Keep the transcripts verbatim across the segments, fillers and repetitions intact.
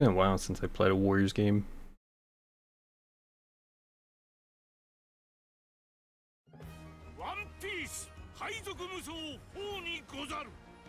been a while since I played a Warriors game. One Piece 海賊無双王にござる。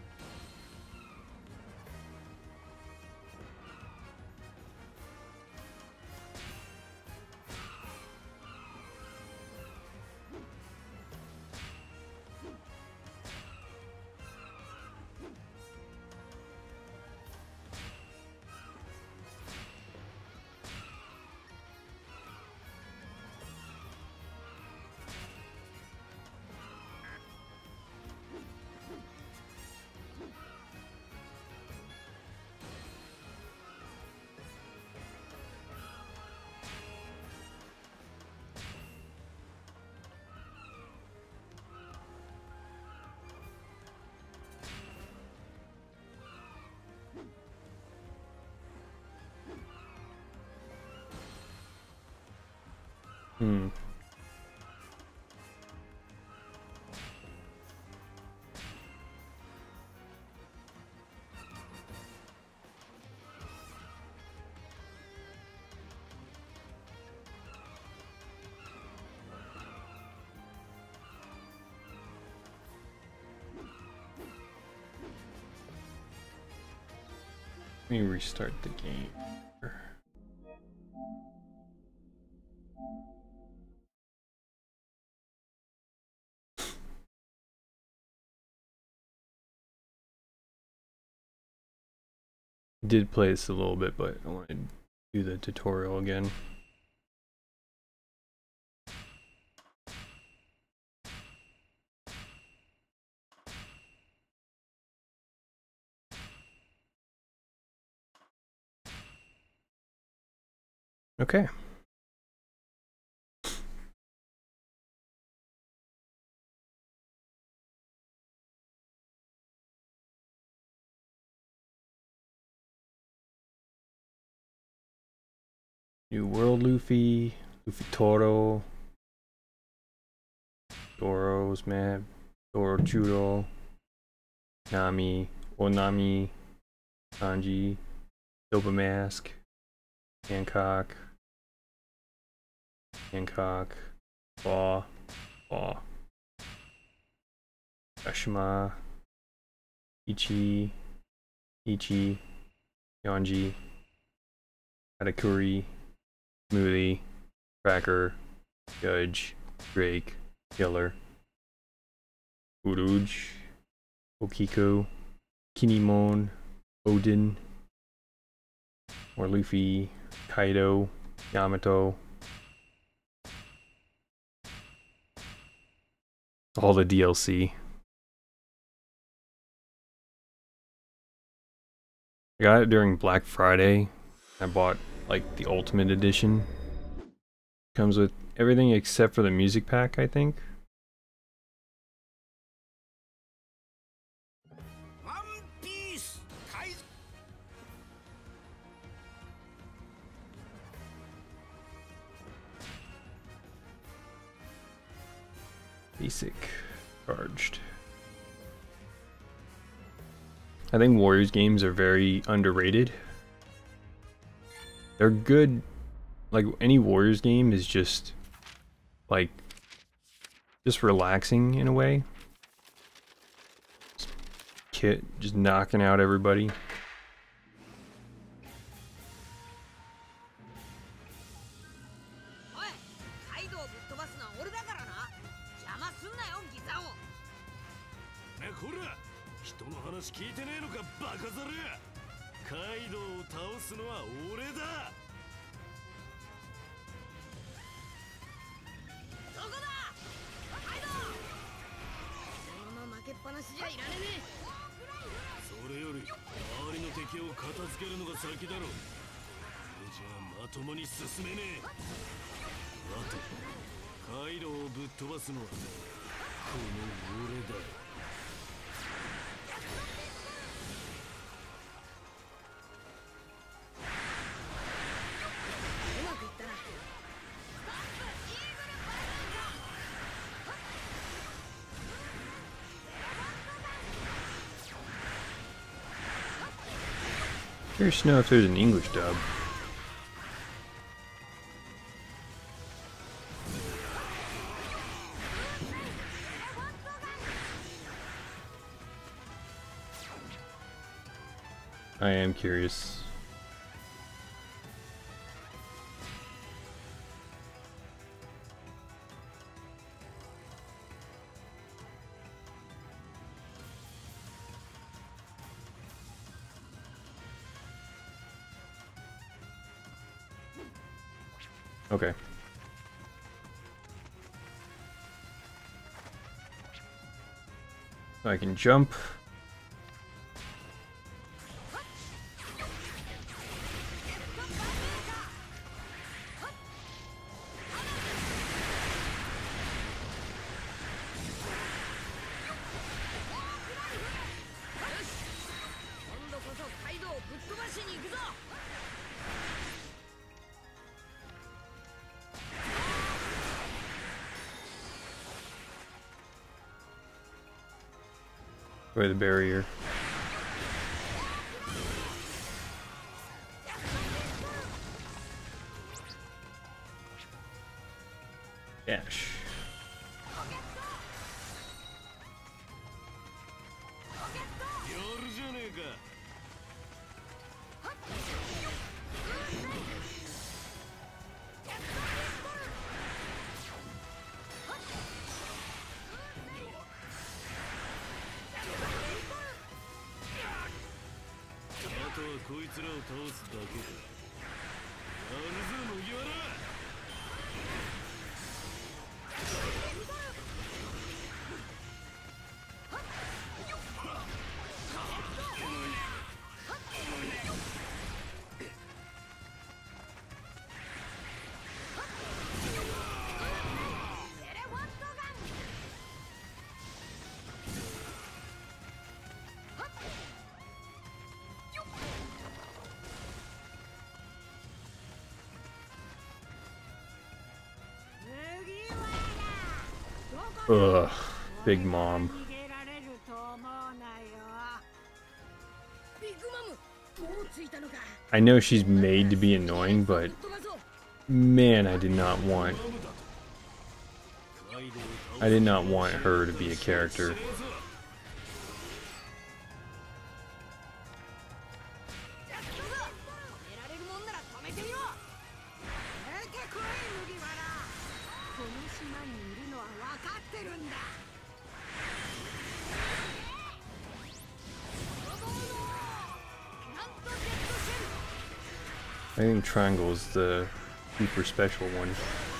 Hmm. Let me restart the game. Did play this a little bit, but I want to do the tutorial again. Okay. New World Luffy, Luffy Toro, Doro's map, Doro Judo, Nami, Onami, Sanji, Doba Mask, Hancock, Hancock, Law, Law, Kashima, Ichi, Ichi, Yonji, Hatakuri, Smoothie, Cracker, Judge, Drake, Killer, Uruj, Okiko, Kinemon, Odin, or Luffy, Kaido, Yamato. All the D L C. I got it during Black Friday. I bought like the Ultimate Edition. Comes with everything except for the music pack, I think. One Piece 海賊 Basic. Charged. I think Warriors games are very underrated. They're good. Like any Warriors game is just like just relaxing in a way. Just Kit just knocking out everybody. Curious to know if there's an English dub. I am curious. Okay. So I can jump. By the barrier. Dash. Ugh, Big Mom. I know she's made to be annoying, but man, I did not want I did not want her to be a character. I think triangle is the super special one.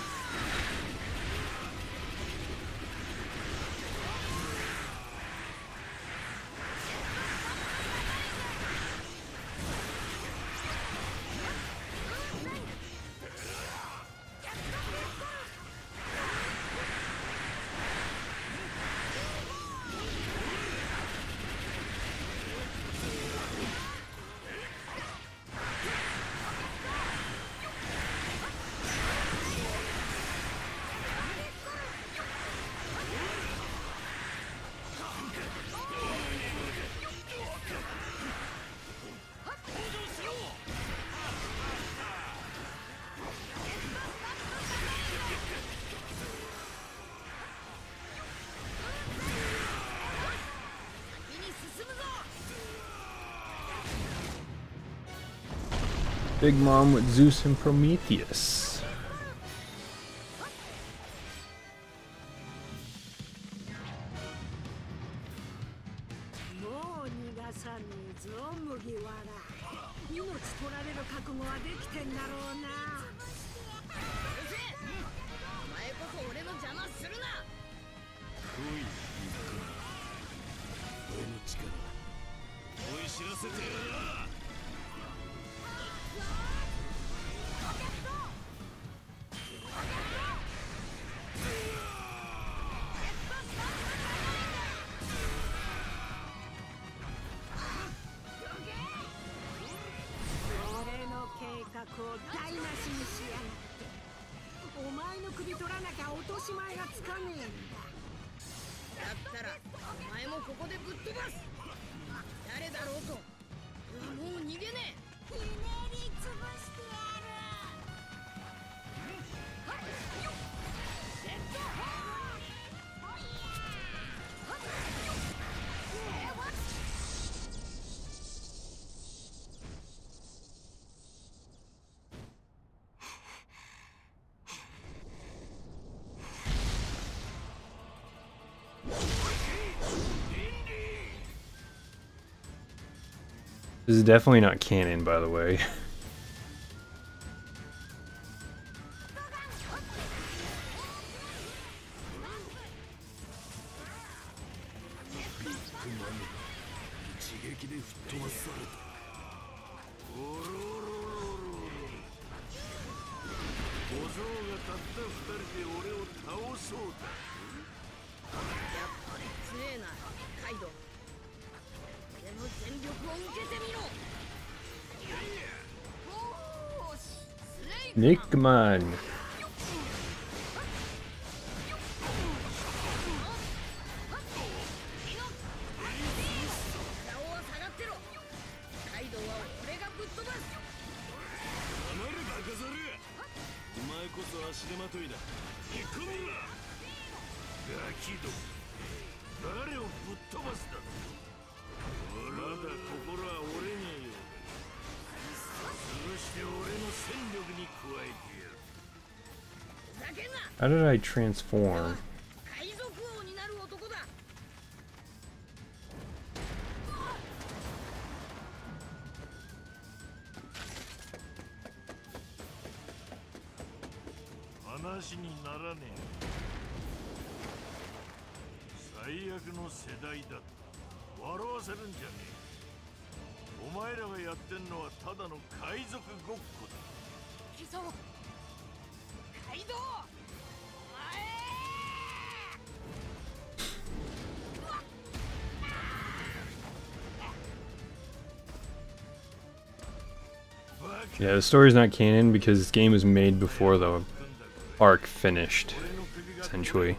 Big Mom with Zeus and Prometheus. This is definitely not canon, by the way. Nickman. How did I transform? 話にならねえ。最悪の世代だ。笑わせるんじゃねえ。お前らがやってんのはただの海賊ごっこだ。貴様、カイドウ、 Yeah, the story's not canon because this game was made before the arc finished, essentially.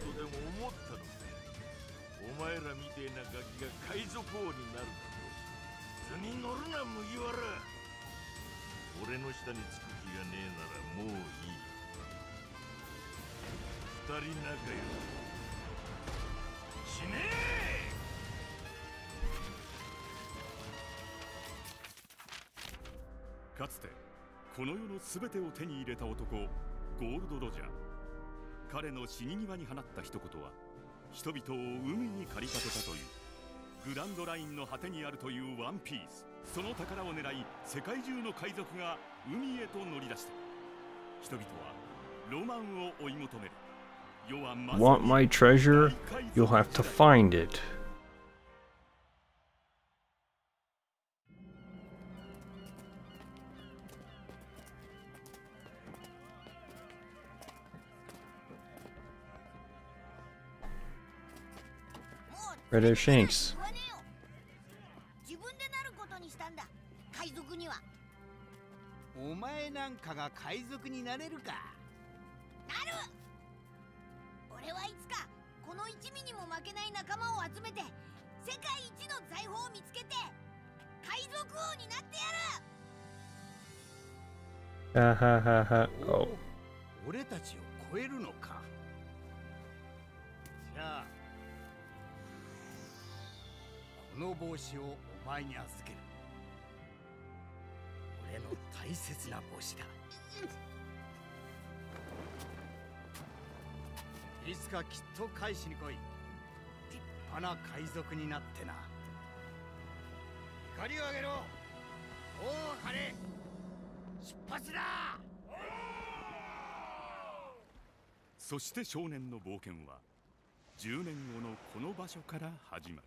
かつてこの世の全てを手に入れた男、ゴールド・ロジャー。彼の死に際に放った一言は人々を海に駆り立てたという。グランドラインの果てにあるというワンピース、その宝を狙い世界中の海賊が海へと乗り出した。人々はロマンを追い求める。世はまさに Want my treasure? You'll have to find it. Red Shanks. 自分でなることにしたんだ。海賊には。 お前なんかが海賊になれるか。 なる。俺はいつかこの一味にも負けない仲間を集めて世界一の財宝を見つけて海賊王になってやる。 Ha ha ha ha. Oh. 俺たちを超えるのか。じゃあこの帽子をお前に預ける。俺の大切な帽子だ。いつかきっと返しに来い。立派な海賊になってな。怒りをあげろ。おお、カレ出発だ。 そして少年の冒険はじゅうねんごのこの場所から始まる。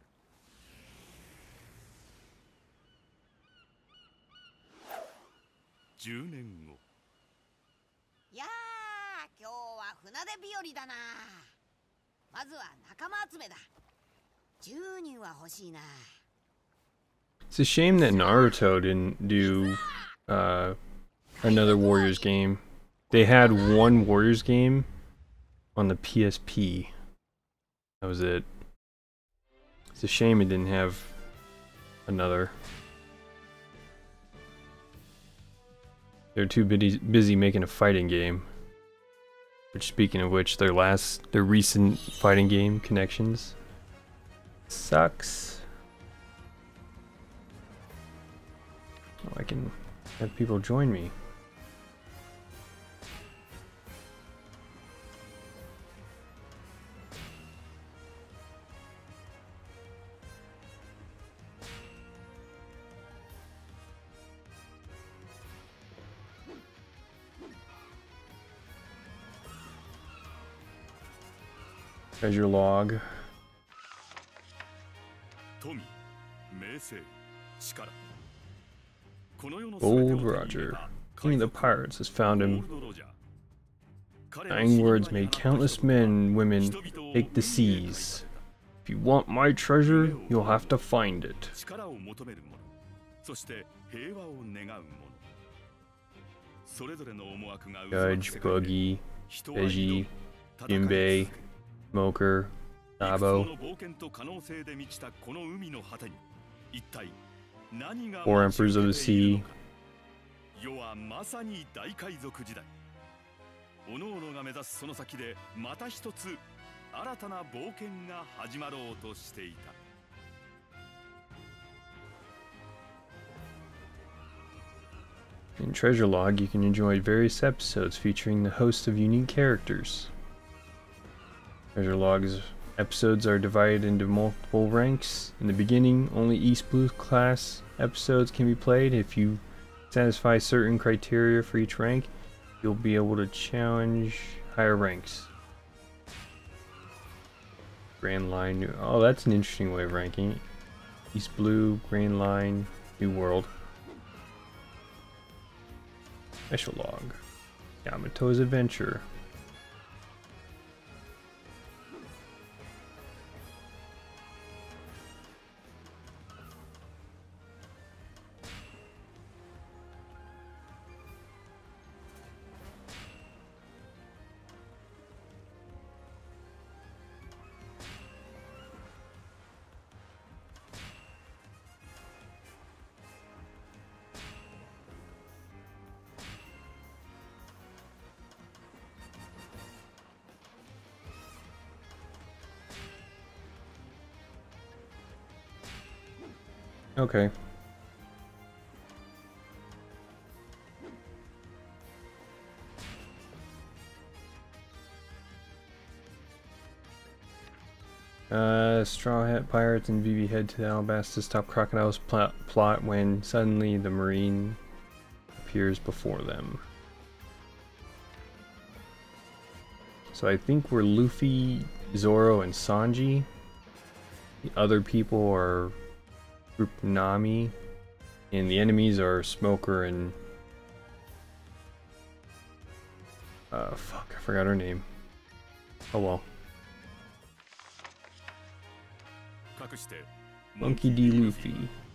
じゅうねんご。 いやー、今日は船出日和だな。まずは仲間集めだ。じゅうにんは欲しいな。 It's a shame that Naruto didn't do uh, another Warriors game. They had one Warriors game on the P S P. That was it. It's a shame it didn't have another. They're too busy, busy making a fighting game. Which, speaking of which, their last, their recent fighting game, Connections, sucks. Oh, I can have people join me. Treasure log. Gold Roger, king of the pirates, has found him. Dying words made countless men and women take the seas. If you want my treasure, you'll have to find it. Judge, Boogie, Veggie, Jinbei, Smoker, Sabo. Four Emperors of the Sea. 世はまさに大海賊時代。各々が目指すその先でまた一つ新たな冒険が始まろうとしていた。 In Treasure Log, you can enjoy various episodes featuring the host of unique characters. Treasure Log's episodes are divided into multiple ranks. In the beginning, only East Blue class episodes can be played. If you satisfy certain criteria for each rank, you'll be able to challenge higher ranks. Grand Line, New, oh, that's an interesting way of ranking. East Blue, Grand Line, New World. Special Log, Yamato's Adventure. Okay. Uh, Straw Hat Pirates and Vivi head to the Alabasta to stop Crocodile's plot, plot when suddenly the Marine appears before them. So I think we're Luffy, Zoro, and Sanji. The other people are Group Nami, and the enemies are Smoker and uh fuck, I forgot her name. Oh well. Monkey D. Luffy,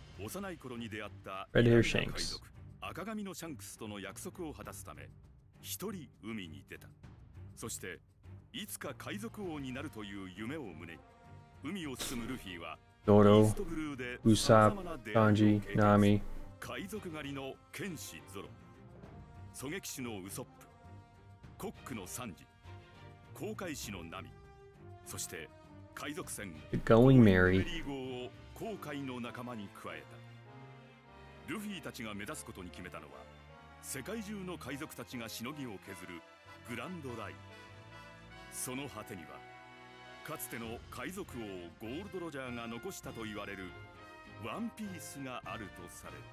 Red Hair Shanks. 赤髪のシャンクスとの約束を果たすため一人海に出た。そしていつか海賊王になるという夢を胸に海を進むルフィは Zoro, Usopp, Sanji, Nami. 海賊狩りの剣士ゾロ、狙撃手のウソップ、コックのサンジ、航海士のナミ、そして海賊船 The Going Merry. リー号を航海の仲間に加えた。ルフィたちが目指すことに決めたのは世界中の海賊たちがしのぎを削るグランドライン。その果てにはかつての海賊王ゴールド・ロジャーが残したと言われるワンピースがあるとされる。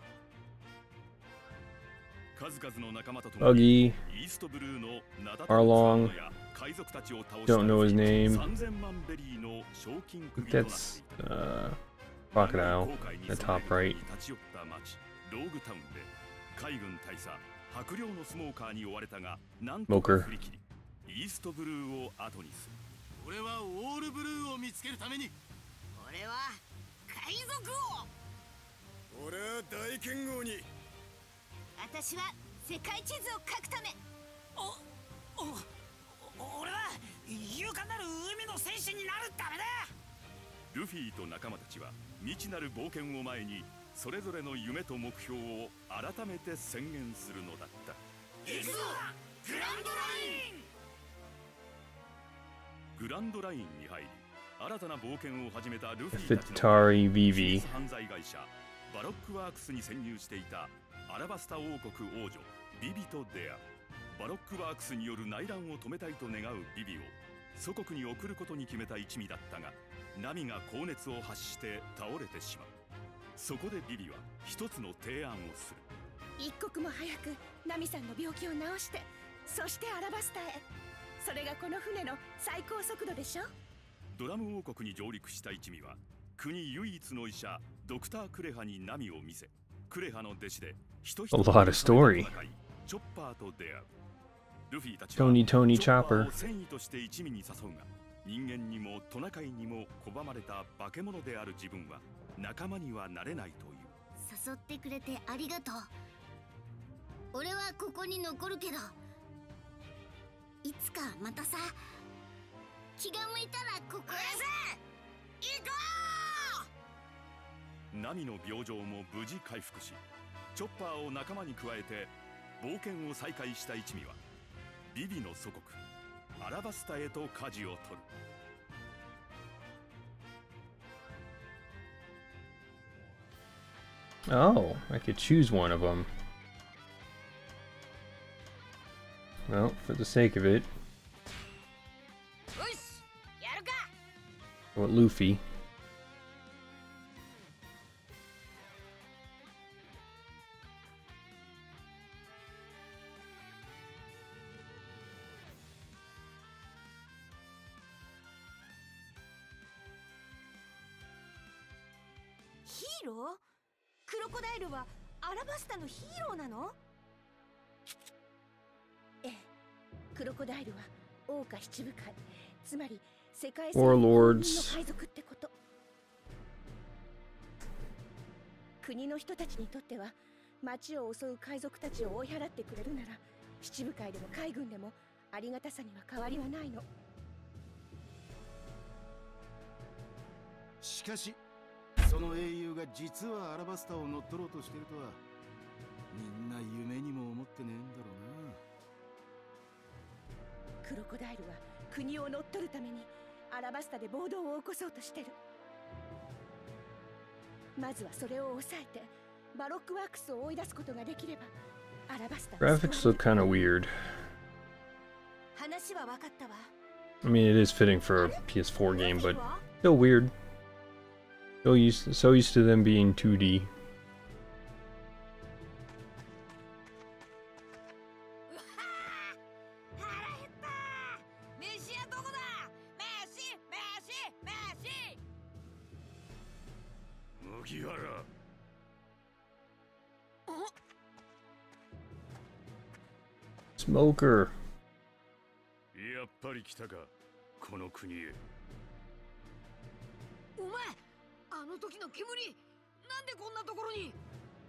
数々の仲間と共にイーストブルーの名だたる Arlong. 海賊たちを倒した Don't know his name. さんぜんまんベリーの賞金 I 首 think となって that's いた。 uh, Crocodile, the top right. 立ち寄った町ローグタウンで海軍大佐白陵のスモーカーに追われたがなんとか振り切りイーストブルーを後にする。 俺はオールブルーを見つけるために。 俺は海賊王。 俺は大剣豪に。 私は世界地図を書くため。 おお俺は勇敢なる海の戦士になるためだ。 ルフィと仲間たちは未知なる冒険を前にそれぞれの夢と目標を改めて宣言するのだった。 行くぞグランドライン。 グランドラインに入り新たな冒険を始めたルフィたちの Fitari Vivi. 犯罪会社バロックワークスに潜入していたアラバスタ王国王女ビビと出会う。バロックワークスによる内乱を止めたいと願うビビを祖国に送ることに決めた一味だったがナミが高熱を発して倒れてしまう。そこでビビは一つの提案をする。 一刻も早くナミさんの病気を治して、そしてアラバスタへ。それがこの船の最高速度でしょ。 ドラム王国に上陸した一味は国唯一の医者ドクター・クレハに波を見せ、クレハの弟子で人一 A lot of story. チョッパーと出会う。ルフィたちは Tony Tony チョッパー Chopper. を戦意として一味に誘うが、人間にもトナカイにも拒まれた化け物である自分は仲間にはなれないという。 誘ってくれてありがとう。俺はここに残るけど、いつかまたさ、気が向いたらここへ行こう。 ナミの病状も無事回復し、チョッパーを仲間に加えて冒険を再開した一味はビビの祖国アラバスタへと舵を取る。 Oh, I could choose one of them. Well, for the sake of it, よし、やるか。 what Luffy? ヒーロー？クロコダイルはアラバスタのヒーローなの？ええ、クロコダイルは王家七部会、つまり世界最高の海賊ってこと。国の人たちにとっては町を襲う海賊たちを追い払ってくれるなら、七部会でも海軍でもありがたさには変わりはないの。 しかしその英雄が実はアラバスタを乗っ取ろうとしてるとは、みんな夢にも思ってねえんだろうな。 クロコダイルは国を乗っ取るためにアラバスタで暴動を起こそうとしてる。まずはそれを抑えてバロックワークスを追い出すことができれば、アラバスタは Graphics look kind of weird. 話は分かったわ。 I mean, it is fitting for a P S four game, but still weird. So used, so used to them being two D. 麦わら。 Smoker. やっぱり来たか、この国へ。 お前、あの時の煙、なんでこんなところに。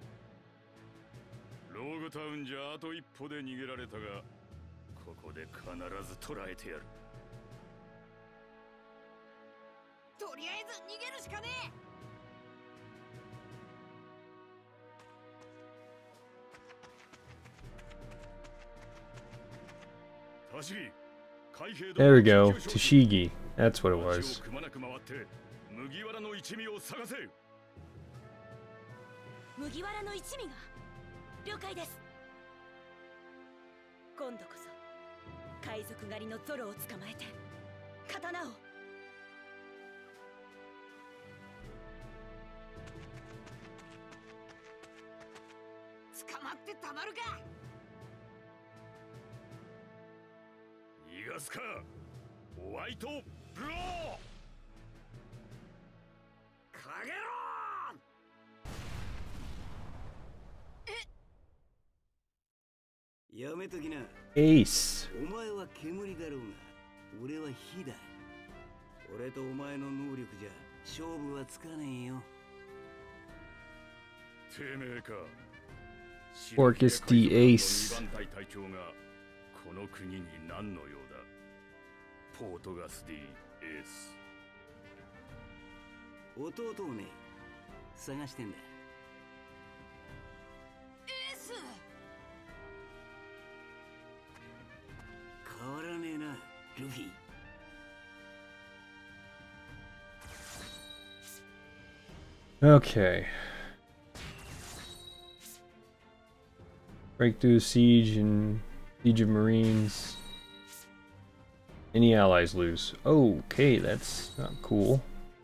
ローグタウンじゃあと一歩で逃げられたが、ここで必ず捕らえてやる。 とりあえず逃げるしかねえ。 There we go. Tashigi. That's what it was. 麦わらの一味を探せ。 麦わらの一味が了解です。今度こそ海賊狩りのゾロを捕まえて刀を。 捕まってたまるか。 逃がすか、ホワイトブロー。かげろー。やめときな。 エース。 お前は煙だろうが、俺は火だ。俺とお前の能力じゃ勝負はつかねえよ。 てめえか。 Orcus the Ace。 隊隊長がこの国に何の用だ。ポートガス D エース。 弟をね、探してんだ。 エース。 変わらねえな、ルフィ。 Okay. Break through the siege and siege of marines. Any allies lose. Okay, that's not cool.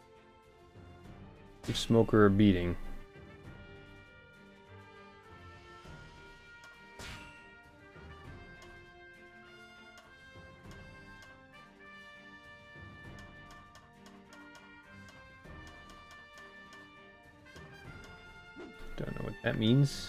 Give Smoker a beating. Don't know what that means.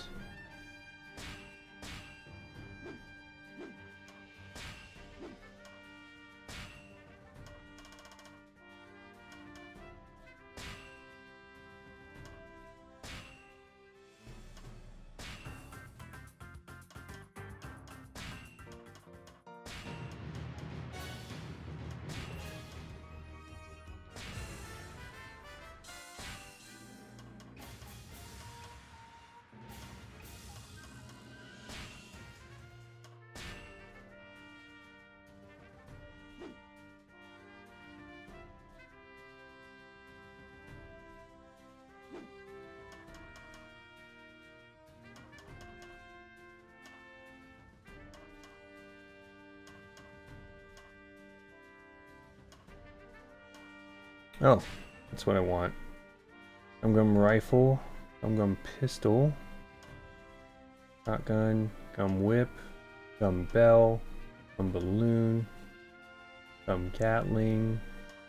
Oh, that's what I want. Gum gum rifle, gum gum pistol, shotgun, gum whip, gum bell, gum balloon, gum gatling,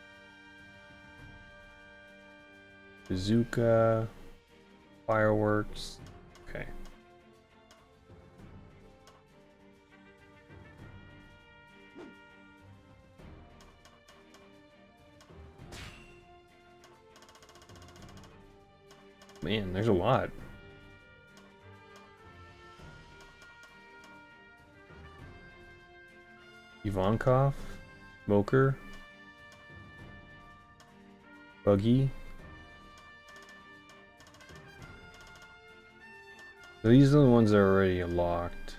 bazooka, fireworks. Okay. Man, there's a lot. Ivankov, Smoker, Buggy. So these are the ones that are already unlocked.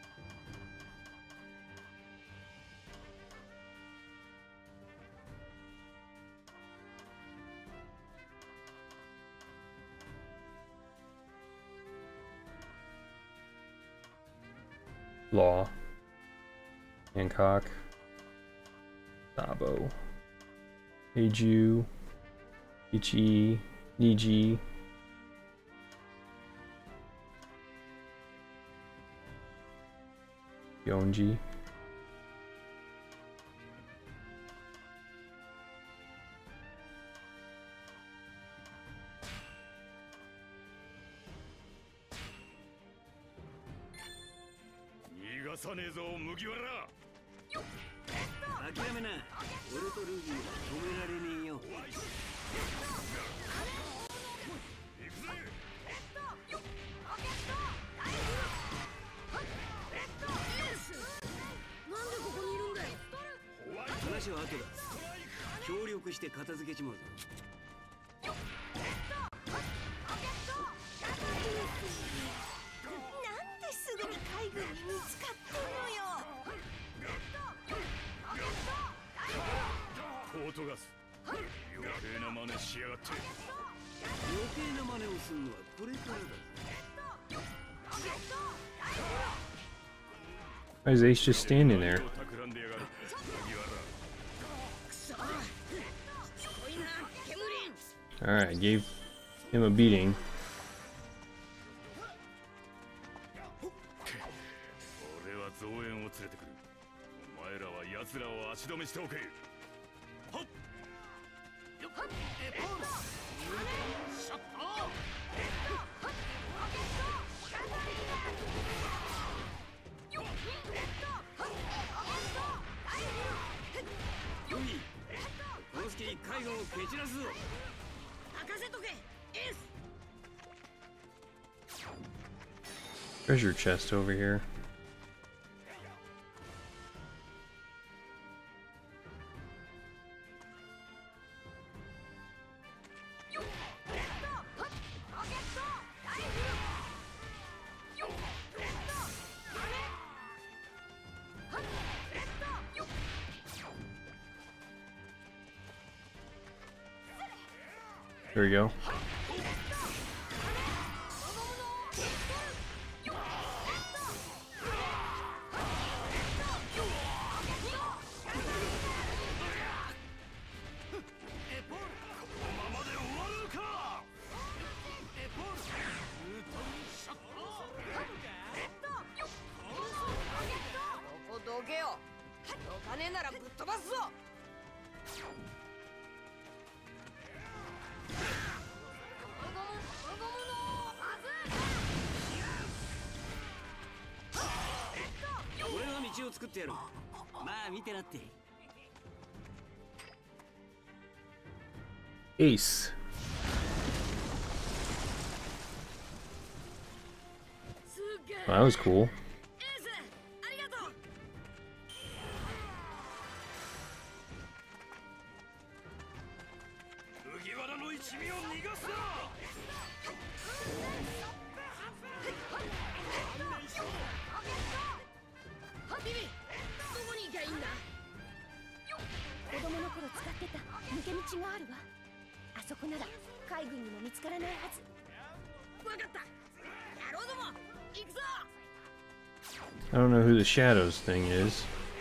Law, Hancock, Sabo, Heiju, Ichi, Niji, Yonji, さねえぞ麦わら。 諦めな。俺とルギーは止められねえよ。行くぜ。なんでここにいるんだよ。話は後だ。協力して片付けちまうぞ。 ポートガス。余計な真似しやがって。 余計な真似をするのはこれからだ。 Why is Ace just standing there? Alright, I gave him a beating. 俺は増援を連れてくる。お前らは奴らを足止めしておけ。はっ。 この隙に海軍を蹴散らすぞ。任せとけ、エース。 Treasure chest over here. There we go. 道を作ってやる。まあ見てなって。 Ace. Well, that was cool. I don't know who the shadows thing is.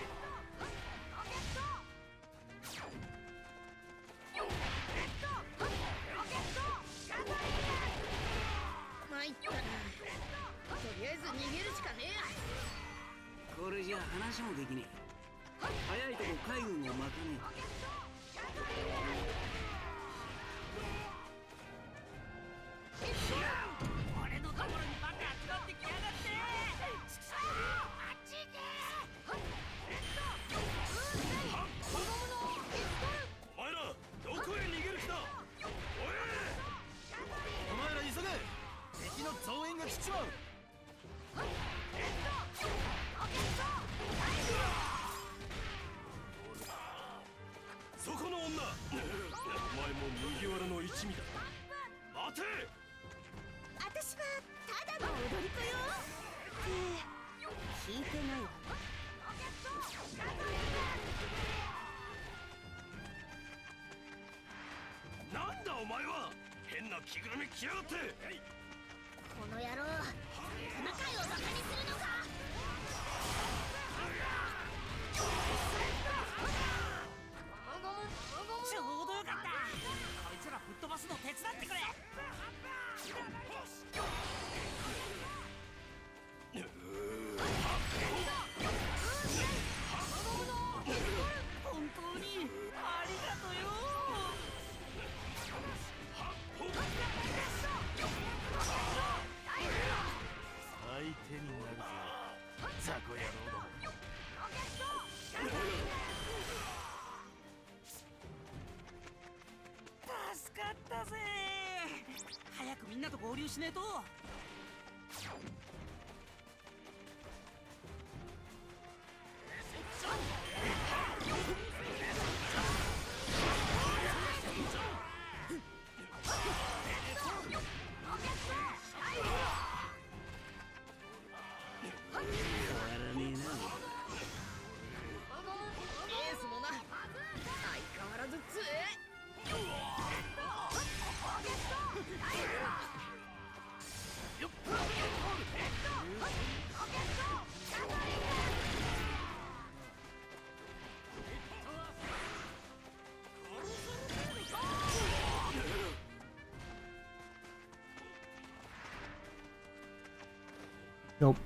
Nope.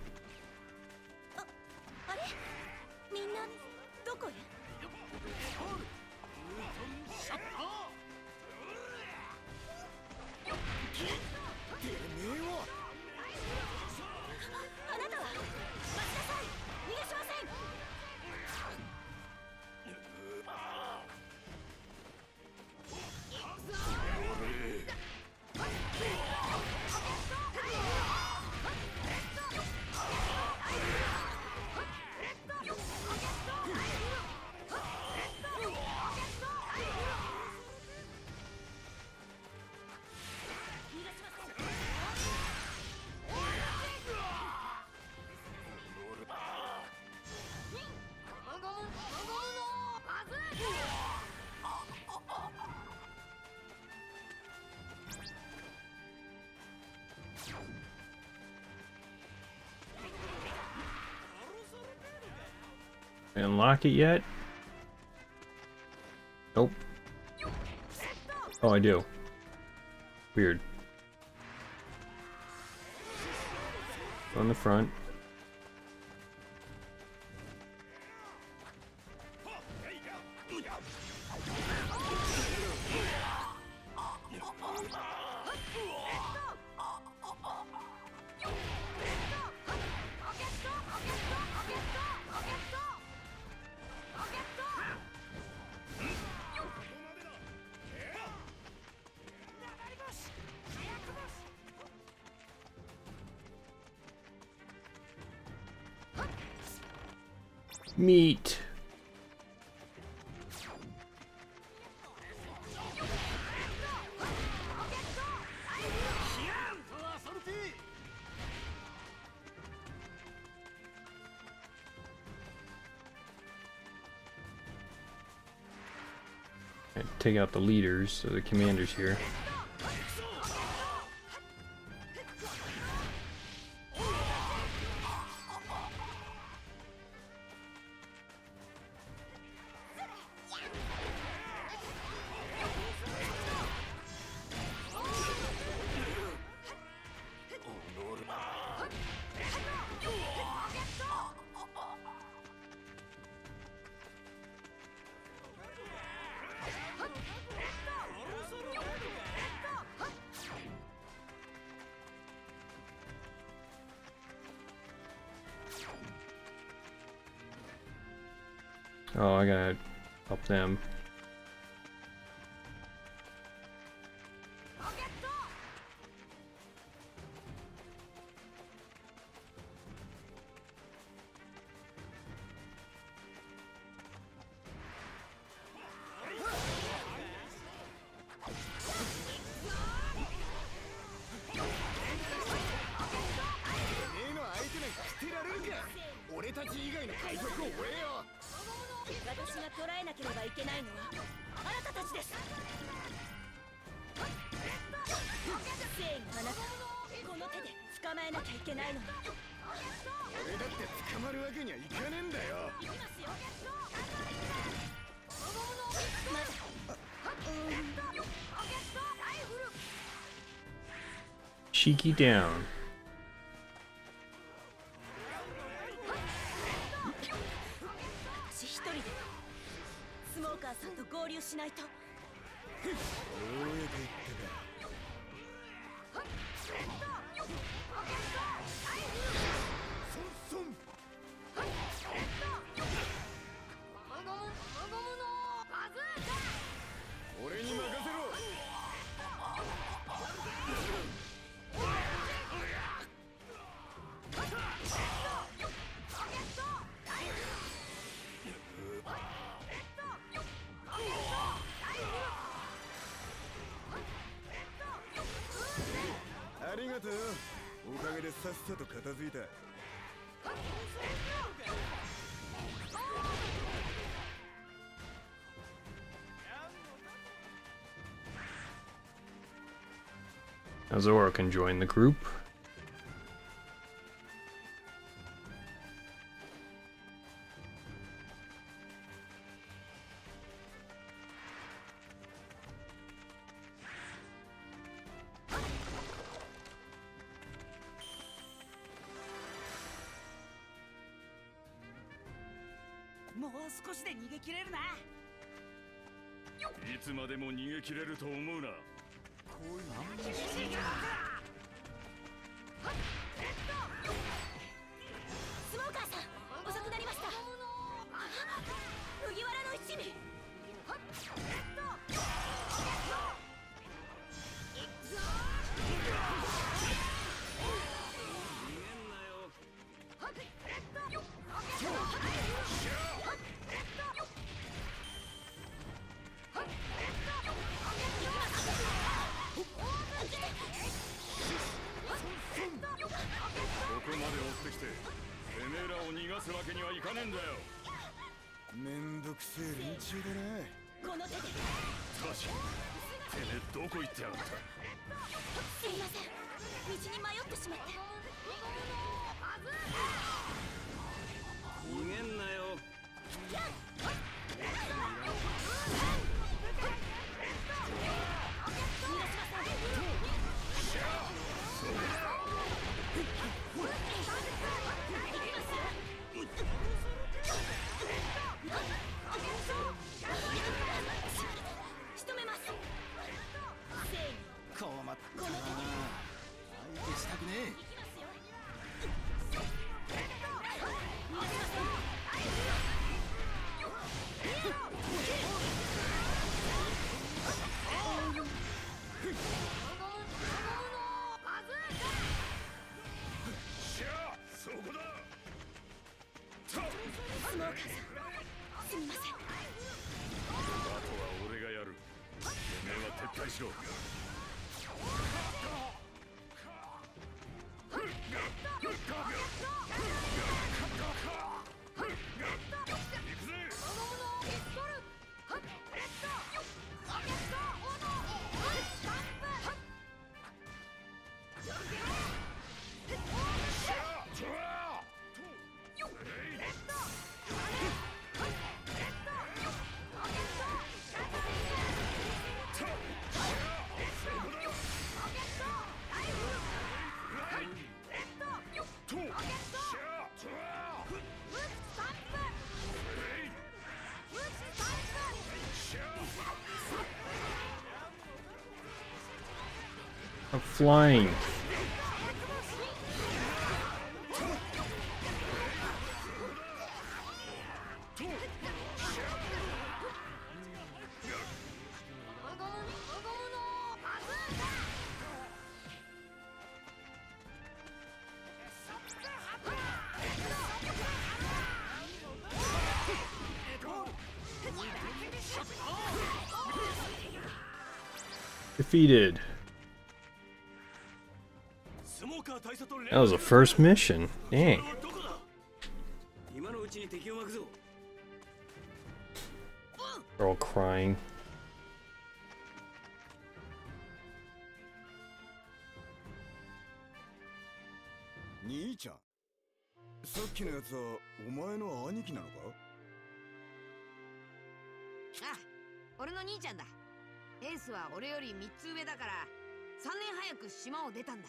Unlock it yet? Nope. Oh, I do. Weird. On the front. Meat. Take out the leaders, so the commanders here. Oh, I gotta help them. Cheeky down. おかげでさっさと片付いた。 Now Zora can join the group. More 少しで逃げ切れるな。いつまでも逃げ切れると思うな。 スモーカーさん、遅くなりました。麦わらの一味。 めんどくせえ連中だな。 この手で。 しかし、てめえどこ行ってやがった。 すいません、道に迷ってしまって。 逃げんなよ。 困ったな。相手したくねえ。 スモーカーさん、すみません。 あとは俺がやる。てめえは撤退しろ。 I'm flying. Defeated. That was the first mission. Dang. They're all crying. 兄ちゃん、さっきのやつはお前の兄貴なのか？ あ、俺の兄ちゃんだ。エースは俺よりみっつ上だからさんねん早く島を出たんだ。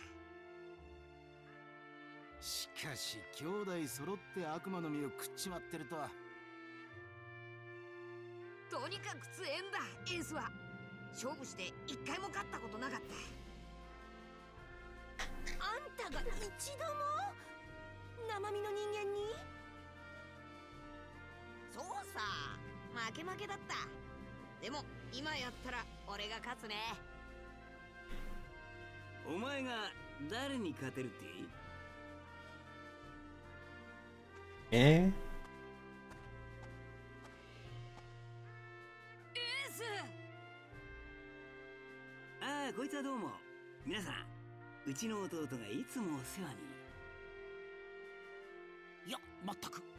しかし兄弟揃って悪魔の実を食っちまってるとは。 とにかく強えんだ、エースは。勝負して一回も勝ったことなかった。 あんたが一度も生身の人間に？ そうさ、負け負けだった。でも今やったら俺が勝つね。 お前が誰に勝てるって？ え？ エース。 ああ、こいつはどうも。皆さん、うちの弟がいつもお世話に。 いや、まったく。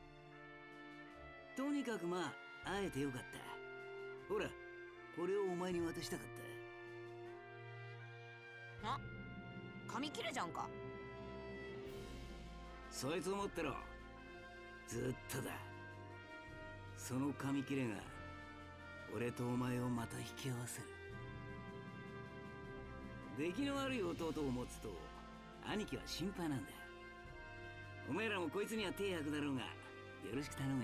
とにかくまあ、会えてよかった。ほら、これをお前に渡したかった。 あ、紙切れじゃんか。 そいつを持ってろ。ずっとだ。その紙切れが俺とお前をまた引き合わせる。出来の悪い弟を持つと兄貴は心配なんだ。お前らもこいつには手焼くだろうが、よろしく頼むよ。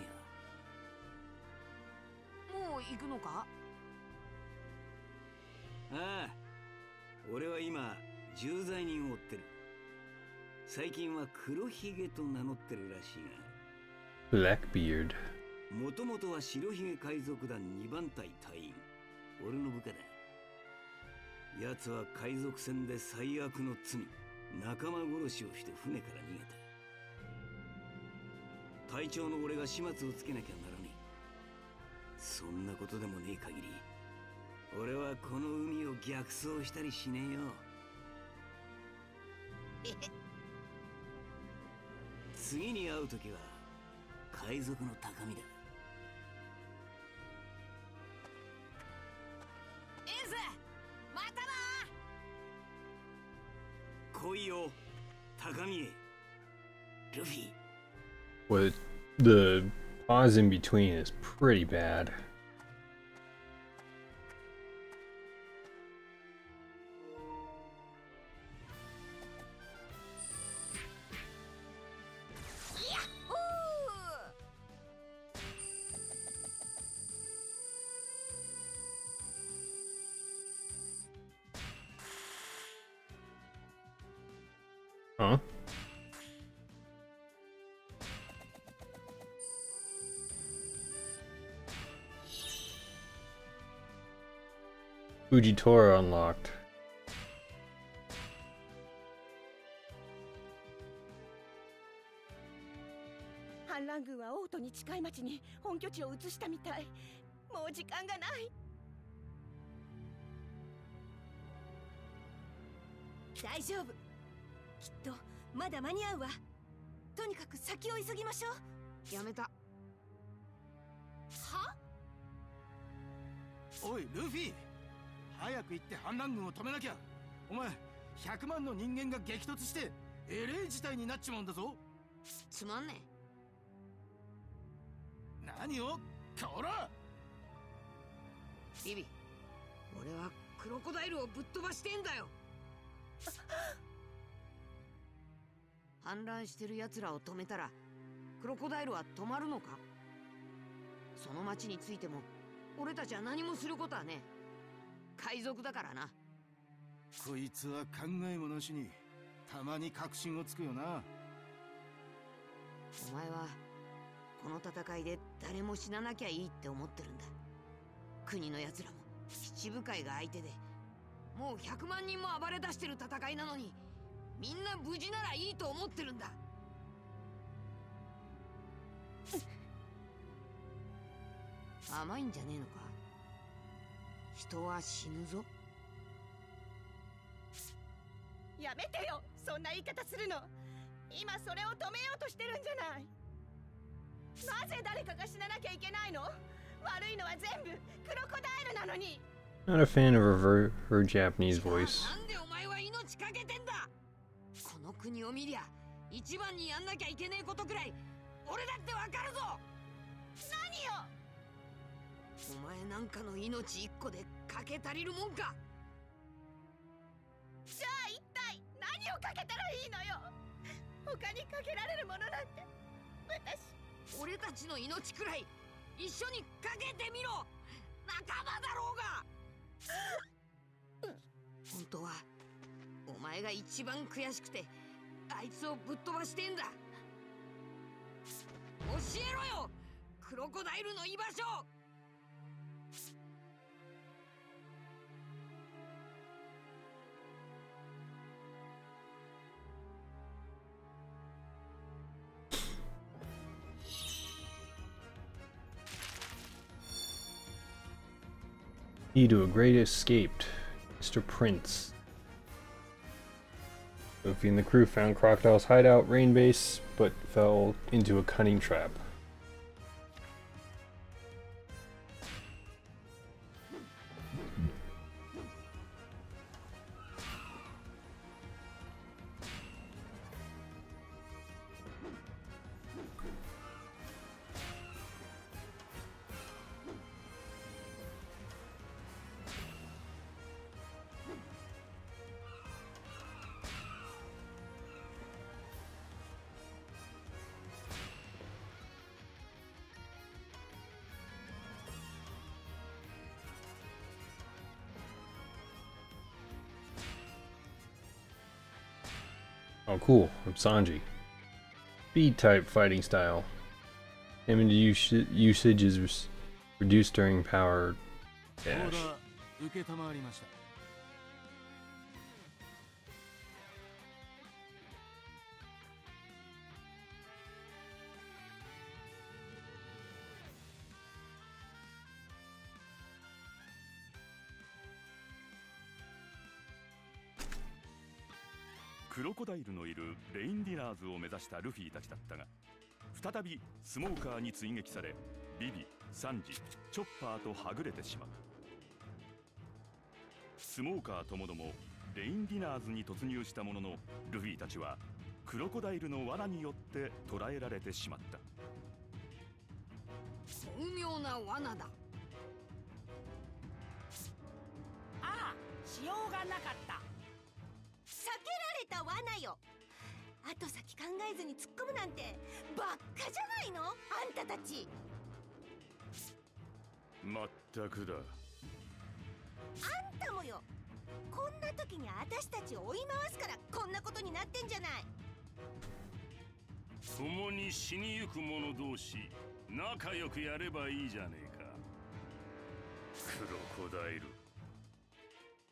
もう行くのか？ ああ、俺は今重罪人を追ってる。最近は黒ひげと名乗ってるらしいが、 Blackbeard。 もともとは白ひげ海賊団にばん隊隊員、俺の部下だ。奴は海賊船で最悪の罪、仲間殺しをして船から逃げた。隊長の俺が始末をつけなきゃならねえ。そんなことでもねえ限り、俺はこの海を逆走したりしねえよ。次に会う時は海賊の高みだ。 エース、またな。 来いよ、高みへ。ルフィ。 What the pause in between is pretty bad. Huh? Fujitora unlocked. は反乱軍は王都に近い町に本拠地を移したみたい。もう時間がない。大丈夫、きっとまだ間に合うわ。とにかく先を急ぎましょう。 やめた。 は？ おいルフィ、早く行って反乱軍を止めなきゃ。お前ひゃくまんの人間が激突してえれえ事態になっちまうんだぞ。 つまんねえ。何をこら。 ビビ、俺はクロコダイルをぶっ飛ばしてんだよ。反乱してる奴らを止めたらクロコダイルは止まるのか？その町についても俺たちは何もすることはねえ。海賊だからな。 こいつは考えもなしにたまに確信をつくよな。 お前はこの戦いで誰も死ななきゃいいって思ってるんだ。国の奴らも七部会が相手でもうひゃくまん人も暴れ出してる戦いなのに、みんな無事ならいいと思ってるんだ。甘いんじゃねえのか。人は死ぬぞ。 やめてよ、そんな言い方するの。今それを止めようとしてるんじゃない。なぜ誰かが死ななきゃいけないの？悪いのは全部クロコダイルなのに。 Not a fan of her, her Japanese voice. なんでお前は命かけてんだ。この国を見りゃ一番にやんなきゃいけねえことくらい俺だってわかるぞ。 何よ。 お前なんかの命一個でかけ足りるもんか。 じゃあ一体何をかけたらいいのよ。他にかけられるものなんて私。 俺たちの命くらい一緒にかけてみろ。仲間だろうが。本当はお前が一番悔しくてあいつをぶっ飛ばしてんだ。教えろよ、クロコダイルの居場所。 Key to a great escaped, Mister Prince. Luffy and the crew found Crocodile's hideout, rain base, but fell into a cunning trap. Oh, cool. I'm Sanji. Speed-type fighting style. Damage us usage is reduced during power dash. クロコダイルのいるレインディナーズを目指したルフィたちだったが、再びスモーカーに追撃され、ビビ、サンジ、チョッパーとはぐれてしまう。スモーカーともどもレインディナーズに突入したものの、ルフィたちはクロコダイルの罠によって捕らえられてしまった。 巧妙な罠だ。 ああ、しようがなかった。 避けられた罠よ。後先考えずに突っ込むなんてバッカじゃないの、あんたたち。 まったくだ。 あんたもよ。こんな時に私たちを追い回すからこんなことになってんじゃない。 共に死にゆく者同士仲良くやればいいじゃねえか。クロコダイル。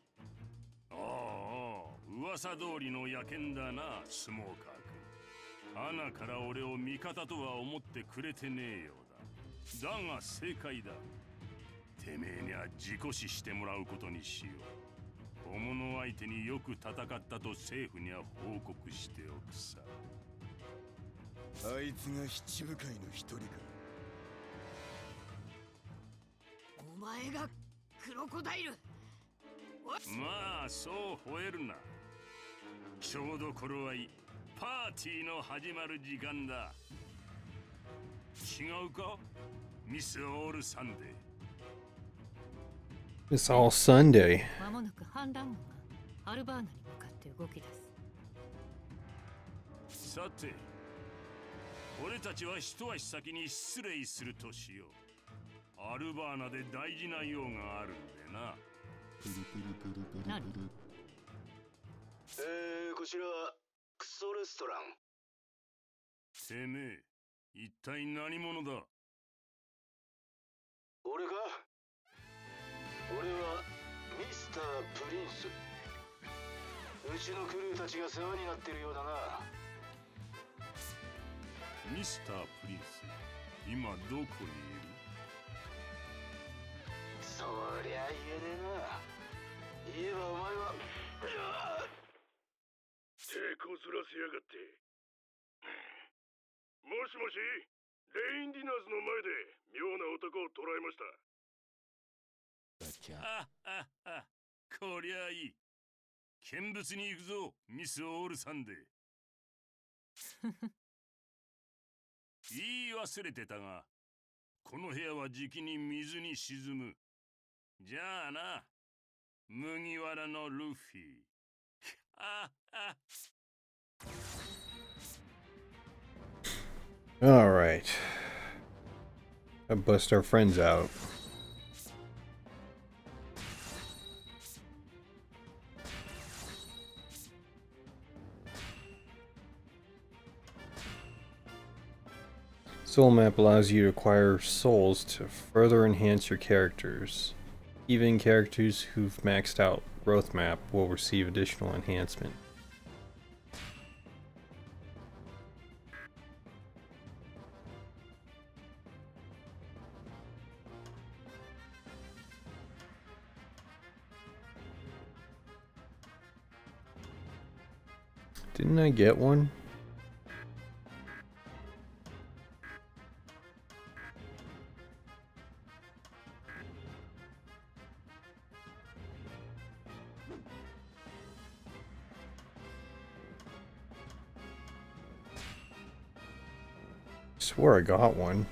ああ、噂通りの野犬だな、スモーカー君。 花から俺を味方とは思ってくれてねえようだ。だが正解だ。てめえには自己死してもらうことにしよう。小物相手によく戦ったと政府には報告しておくさ。 あいつが七部会の一人か。 お前がクロコダイル。 まあそう吠えるな。ちょうど頃合いパーティーの始まる時間だ。違うかミスオールサンデー。 It's all Sunday. まもなく反乱軍がアルバーナに向かって動き出す。 さて俺たちは一足先に失礼するとしよう。アルバーナで大事な用があるんでな。 何？ えー、こちらはクソレストラン。 てめえ一体何者だ。 俺か？俺はミスター・プリンス。うちのクルーたちが世話になってるようだな。 ミスター・プリンス、今どこにいる？ そりゃ言えねえな。言えばお前は手こずらせやがって。もしもし、レインディナーズの前で妙な男を捕らえました。 あああ、こりゃいい。見物に行くぞ、ミス・オールサンデー。言い忘れてたが、この部屋はじきに水に沈む。じゃあな、麦わらのルフィ。ああ。 All right. I bust our friends out. Soul Map allows you to acquire souls to further enhance your characters. Even characters who've maxed out Growth Map will receive additional enhancement. Didn't I get one? I swore I got one.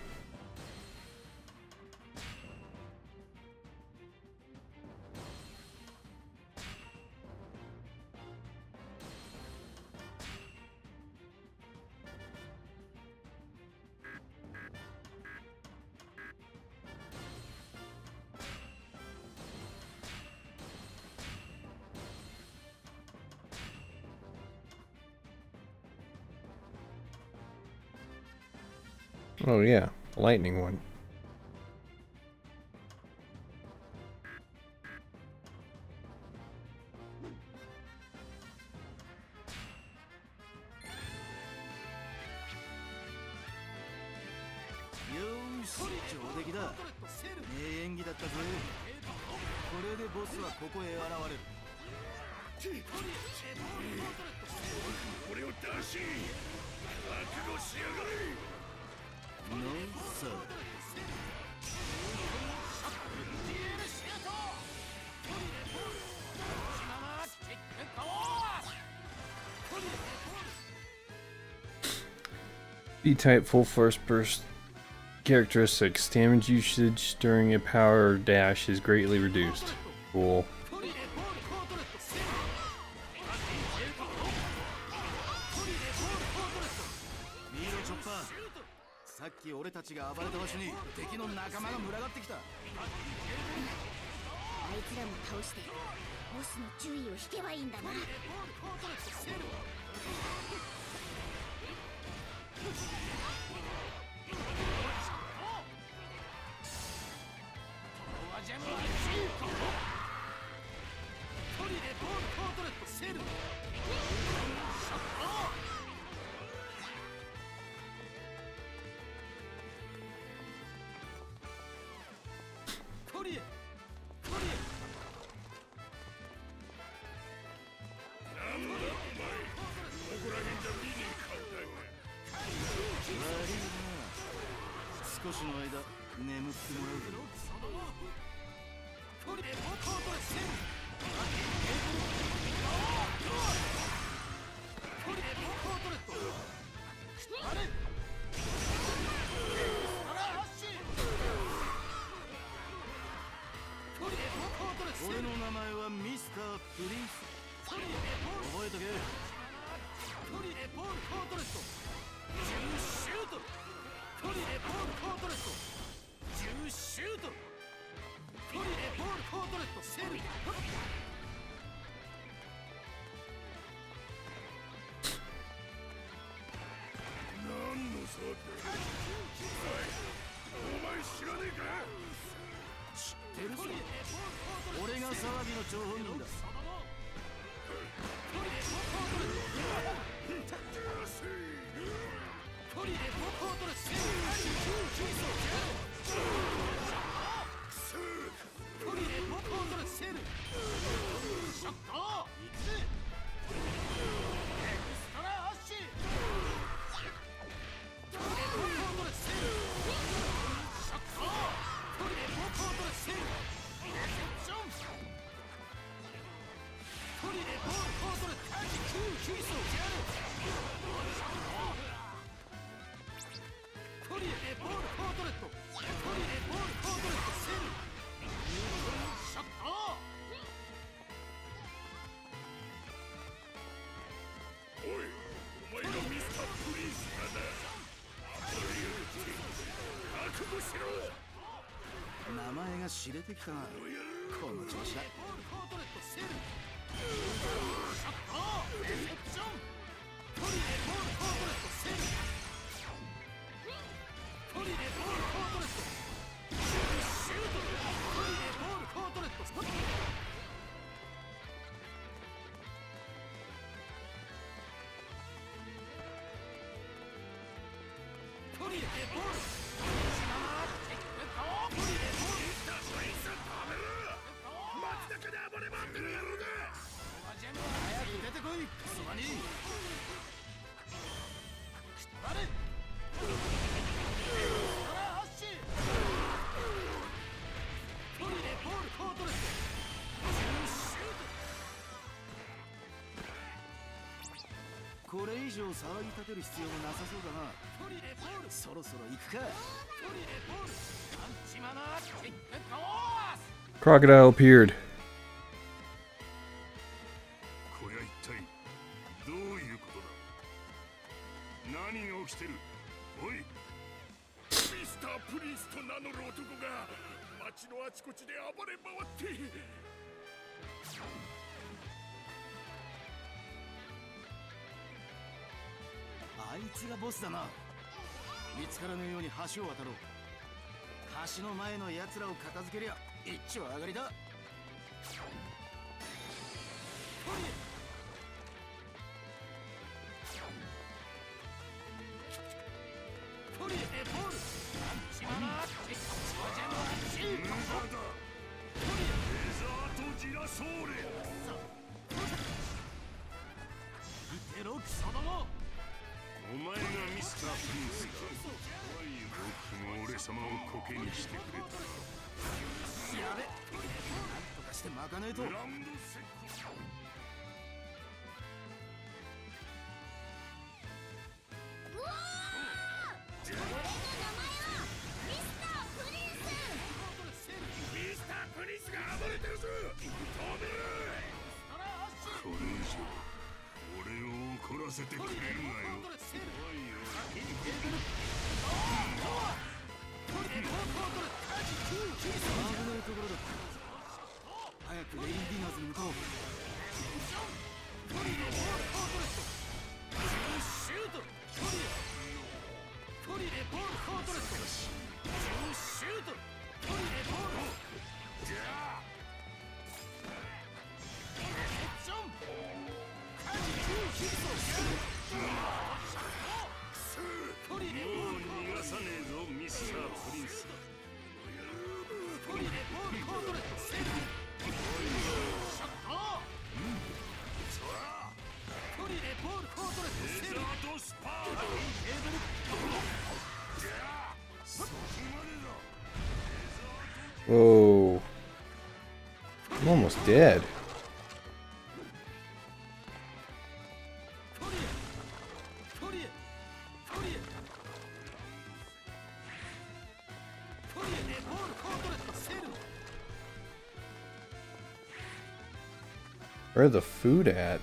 Oh yeah, lightning one. B-type full first burst characteristics. Damage usage during a power dash is greatly reduced. Cool. 少しの間眠ってもらうけど。俺の名前はミスタープリンス。覚えとけ。トリエポールコートレットジューシュート。トリエポールコートレットジューシュート。トリエポールコートレットセル。 何の騒ぎだ。お前知らねえか。 知ってるぞ。俺が騒ぎの張本人だ。トリエポートレットセル。トリエポートレットセル。ショット行くぜ。エクストラアッシー。トリエポートレットセル。ショット。トリエポートレットセル。レセプション。トリエポートレットカジキューヒーソーギャル。トリエポールコートレット。トリエポールコートレットセル。ショット。 おい、お前のミスタープリンスだな。覚悟しろ。 名前が知れてきたな。この調子だ。コートレットセル。ショット。レセプション。トリエポールコートレットセル。トリエポールコートレットシュート。トリエポールコートレット。トリエポール。トリエポール。 街中で暴れ回ってる野郎だ。 早く出てこい。クソバニー。あれ。これ以上騒ぎ立てる必要もなさそうだな。そろそろ行くか。 Crocodile appeared. これは一体どういうことだ。何が起きてる。おい、ミスタープリンスと名乗る男が街のあちこちで暴れ回って。 あいつがボスだな。見つからぬように橋を渡ろう。橋の前の奴らを片付けりゃ一丁上がりだ。トリエポール。チマナチジャムアンチ。 無駄だ。デザートジラソーレ。 見てろクソども。 お前がミスタープリンスか。僕も俺様をコケにしてくれた。 やべ、なんとかしてまかねえと。 ランドセット。 うわー！俺の名前はミスタープリンス。 ミスタープリンスが暴れてるぞ。止めろ。これ以上俺を怒らせてくれるなよ。 早くレインディナーズに向かおう。シュート。トリエポールコートレットシュート。トリエポール。じゃあレセプション。カジキューヒット。トリエポール。 逃がさねえぞミスタープリンス。 ト Whoa. I'm almost dead. Where's the food at?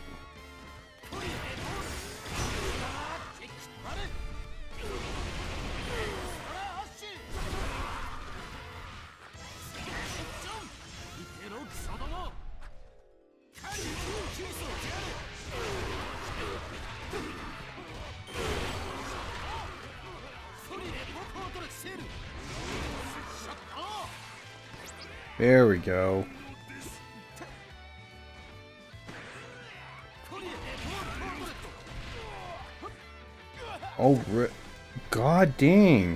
There we go. Oh, god dang.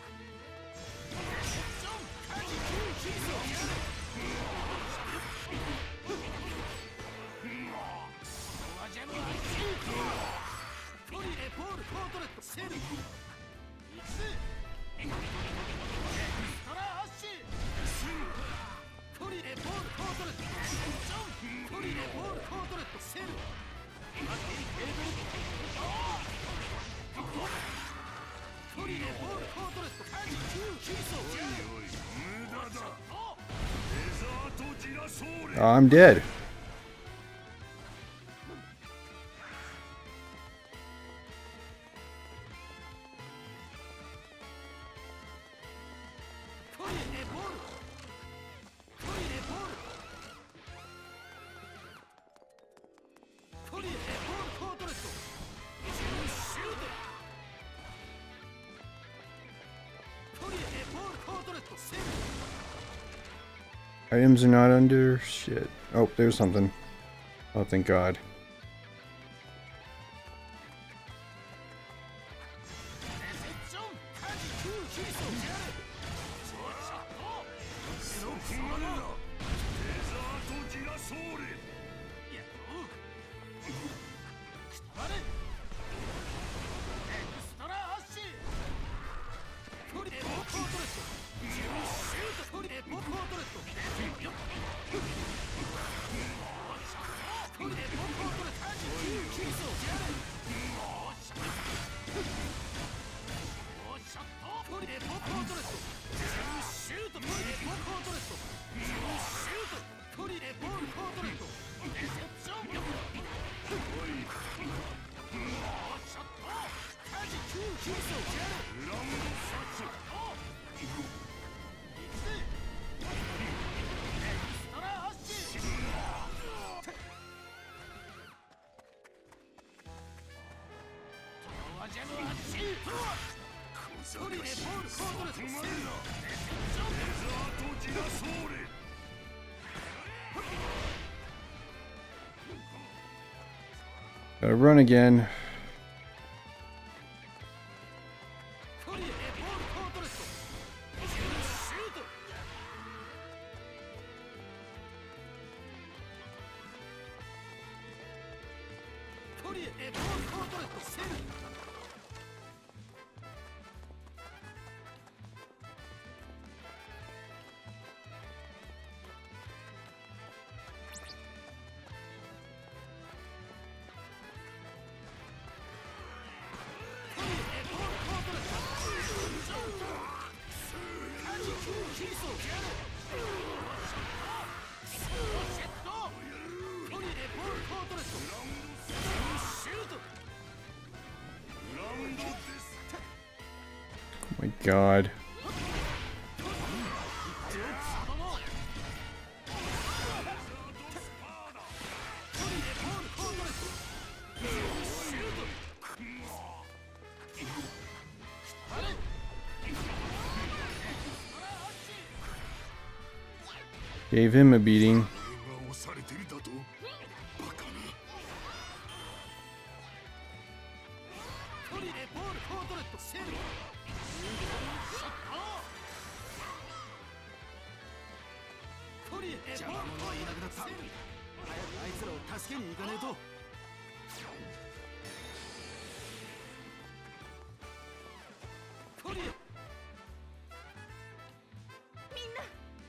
Oh, I'm dead. Items are not under shit. Oh, there's something. Oh, thank God. Gotta run again. Oh my God. Gave him a beating. 邪魔者はいなくなった。早くあいつらを助けに行かねえと。トリエ、 みんな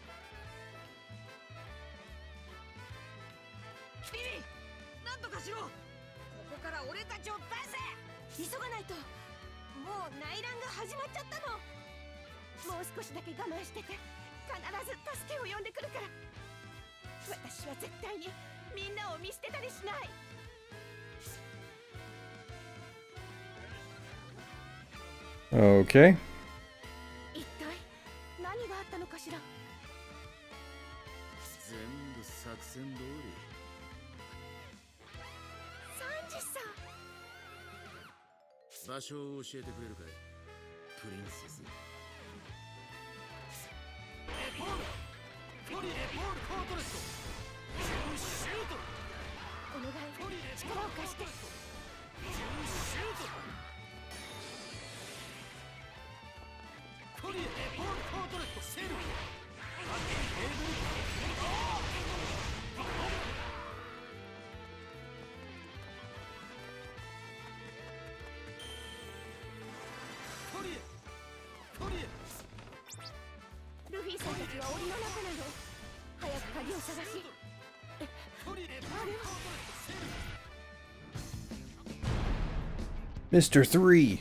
ピリ、なんとかしろ。ここから俺たちを出せ。 急がないと。もう内乱が始まっちゃったの。もう少しだけ我慢してて、必ず助けを呼んでくるから。私は絶対にみんなを見捨てたりしない。 Okay. 一体何があったのかしら。 全部作戦通り。 サンジさん、 場所を教えてくれるかい、プリンセス。エポール、トリエポールコートレスト、シュート。 お願い、力を貸して。 シュート。トリエポールコートレスト、セル。トリエ、トリエ。 ルフィさんたちは檻の中なの。早く鍵を探し。 トリエポールコートレスト、セル。 Mister Three.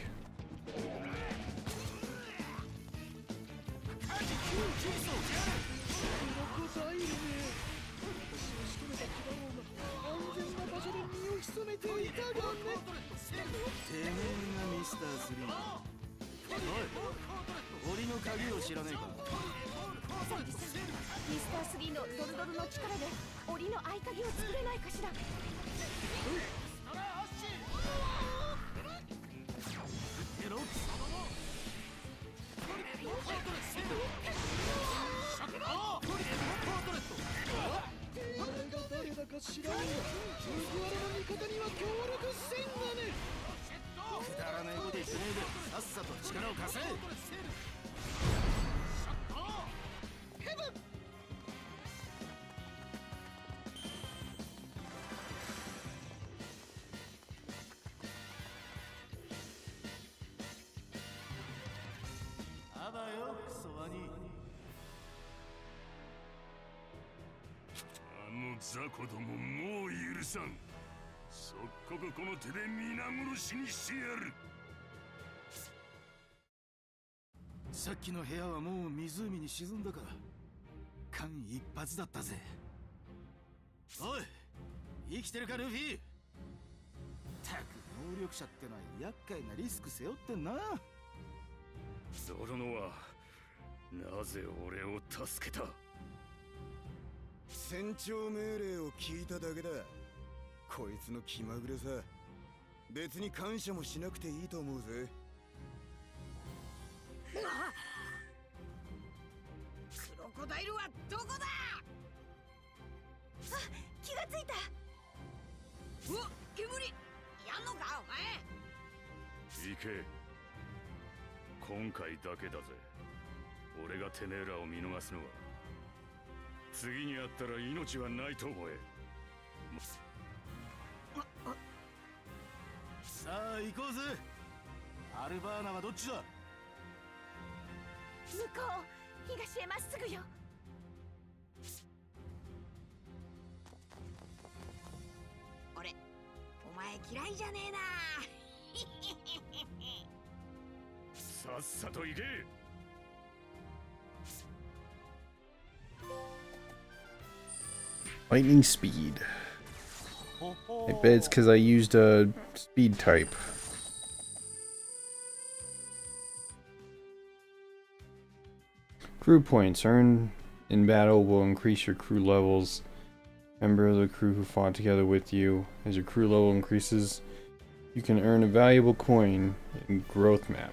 てめえがミスタースリー。おい、檻の鍵を知らねえか。 サンジさん、ミスタースリーのドルドルの力で檻の合鍵を作れないかしら。 知らんが、麦わらの味方には協力せんがね。くだらないこと言ってねえで、さっさと力を貸せ。ヘブン。あばよ、クソワニ。 あの雑魚どももう許さん。即刻この手で皆殺しにしてやる。 さっきの部屋はもう湖に沈んだか。間一髪だったぜ。おい、生きてるかルフィ。たく能力者ってのは厄介なリスク背負ってんな。 ゾロノはなぜ俺を助けた。 船長命令を聞いただけだ。こいつの気まぐれさ。別に感謝もしなくていいと思うぜ。 クロコダイルはどこだ。 あ、気がついた。 うわ、煙やんのかお前。 行け。今回だけだぜ。俺がてめえらを見逃すのは。次に会ったら命はないと思え。 さあ行こうぜ。アルバーナはどっちだ。 向こう、東へまっすぐよ。 俺、お前嫌いじゃねえな。 さっさと行け。 Lightning speed. I bet it's because I used a speed type. Crew points earned in battle will increase your crew levels. Member of the crew who fought together with you. As your crew level increases, you can earn a valuable coin in growth map.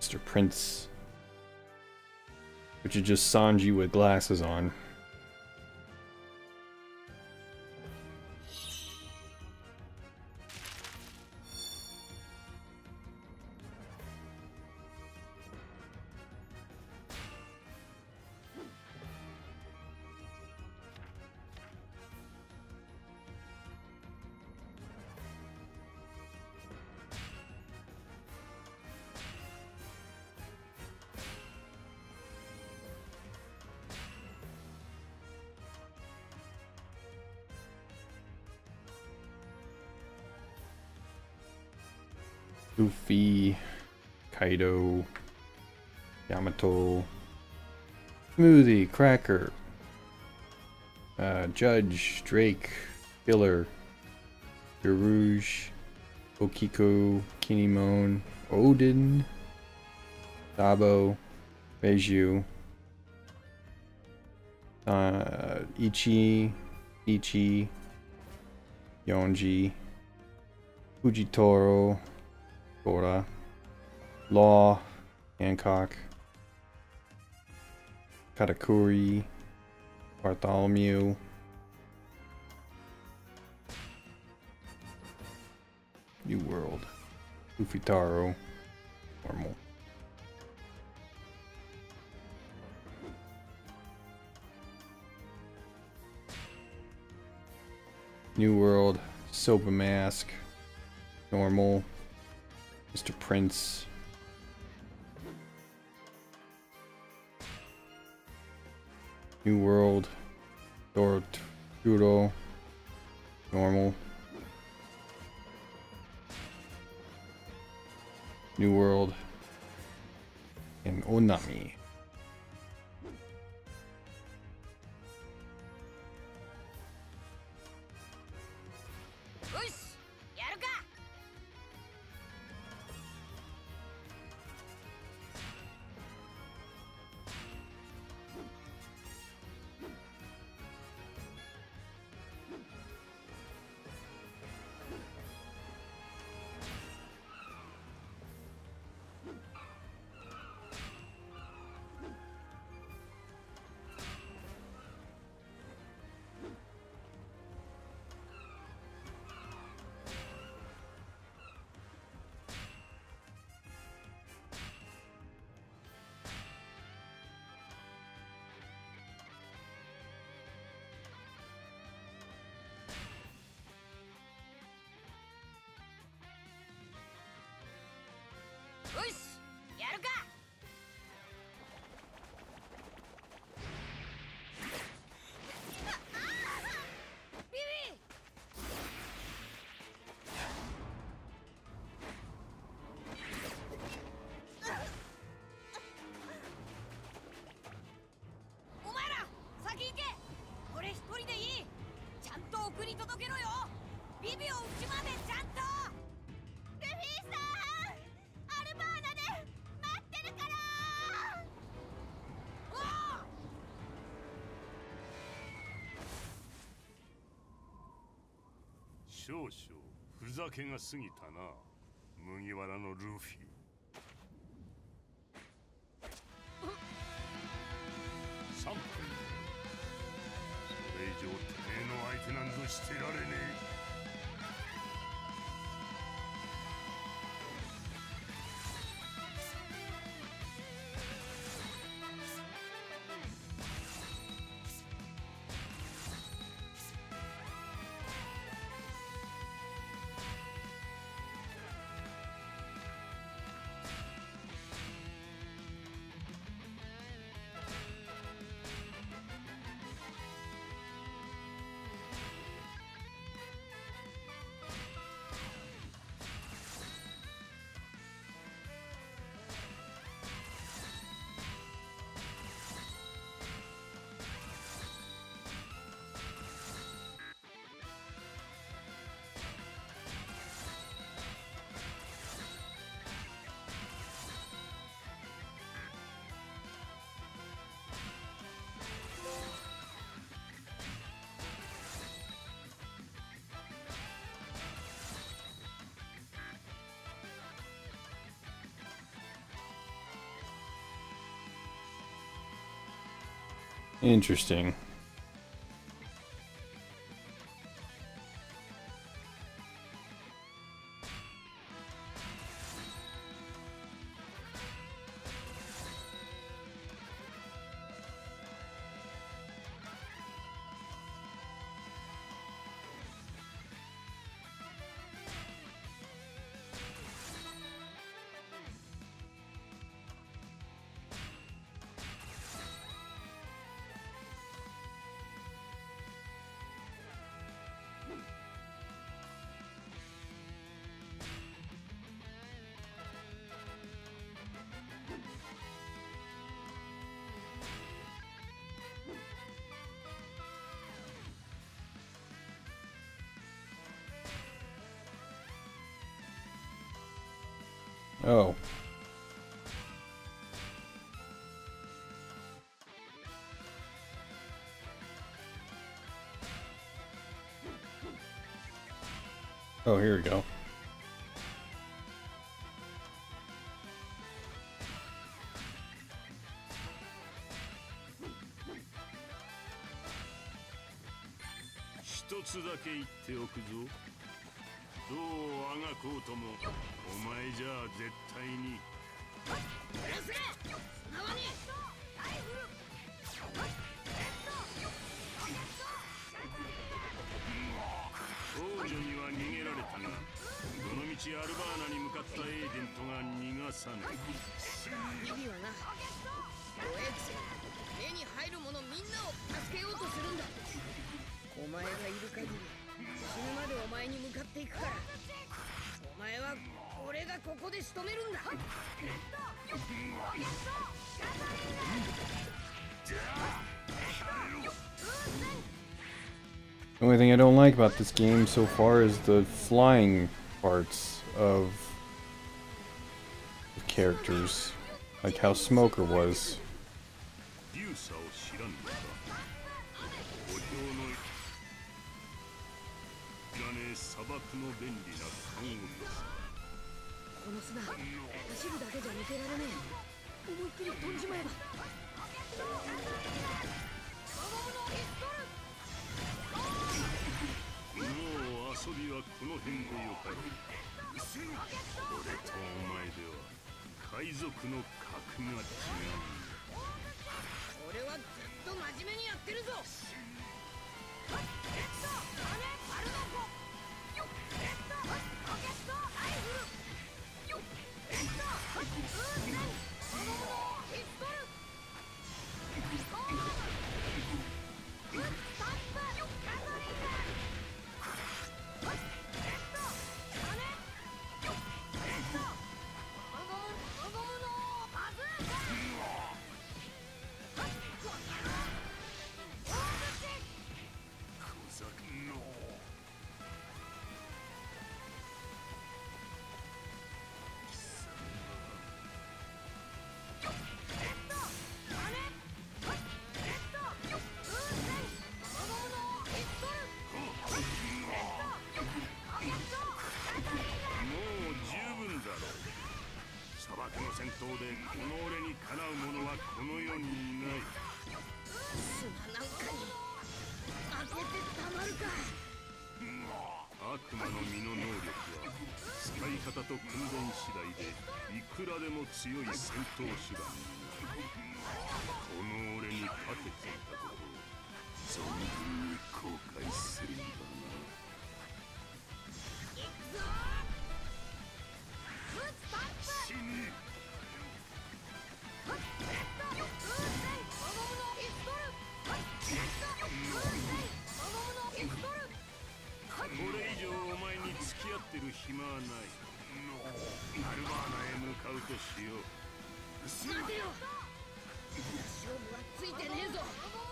Mister Prince, which is just Sanji with glasses on. Luffy, Kaido, Yamato, Smoothie, Cracker, uh, Judge, Drake, Filler, Rouge, Okiko, Kinemon, Odin, Sabo, Reiju, uh, Ichi, Ichi, Yonji, Fujitoro, Gora, Law, Hancock, Katakuri, Bartholomew, New World, Ufitaro, Normal. New World, Soba Mask, Normal, Mister Prince, New World, Doroturo, Normal, New World, and Onami. 少々ふざけが過ぎたな、麦わらのルフィ。さんぷん。それ以上てめえの相手なんぞしてられねえ。 Interesting. Oh. Oh, here we go. 一つだけ言っておくぞ。どうあがこうともお前じゃあ絶対に王女には逃げられたが、どのみちアルバーナに向かったエージェントが逃がさない。 指はな、弱えくせ目に入る者みんなを助けようとするんだ。お前がいる限り死ぬまでお前に向かっていくから、お前は俺がここで仕留めるんだ。 The only thing I don't like about this game so far is the flying parts of the characters, like how Smoker was. 砂漠の便利な看護です。 この砂、走るだけじゃ抜けられねえ。思いっきり飛んじまえば。 もう遊びはこの辺でよかろう。俺とお前では海賊の格が違う。 俺はずっと真面目にやってるぞ。 戦闘でこの俺にかなう者はこの世にいない。 砂なんかに当ててたまるか。 悪魔の実の能力は使い方と訓練次第でいくらでも強い戦闘手段になる。この俺に勝てていたことを存分に後悔するんだな。死ね。これ以上お前に付き合ってる暇はない。アルバーナへ向かうとしよう。 待てよ。勝負はついてねえぞ。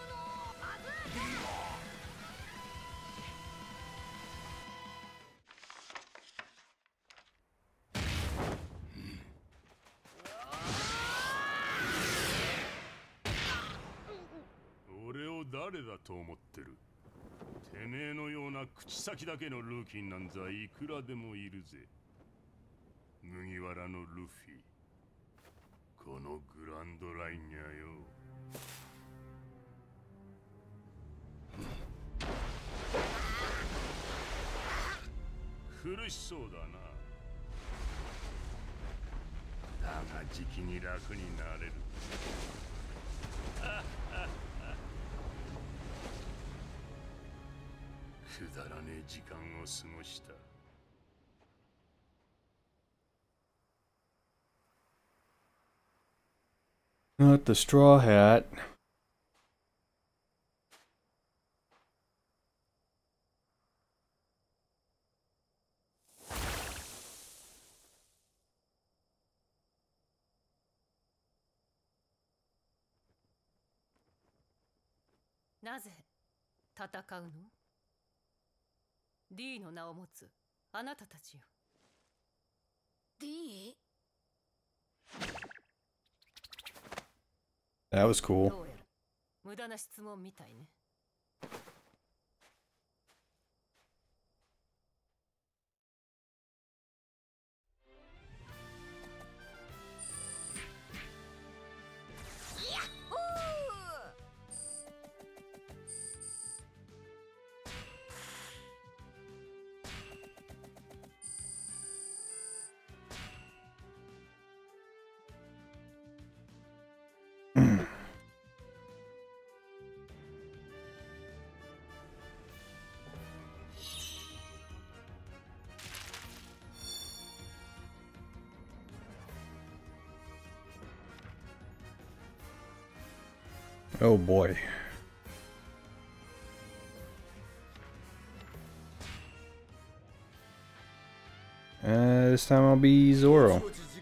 俺を誰だと思ってる。てめえのような口先だけのルーキーなんざいくらでもいるぜ。麦わらのルフィ、このグランドラインやよ。 苦しそうだな。だがじきに楽になれる。くだらねえ時間を過ごした。 Not the straw hat. なぜ戦うの？ D の名を持つあなたたちよ。 D？ That was cool. どうやら無駄な質問みたいね。 Oh boy. Uh, this time I'll be Zoro.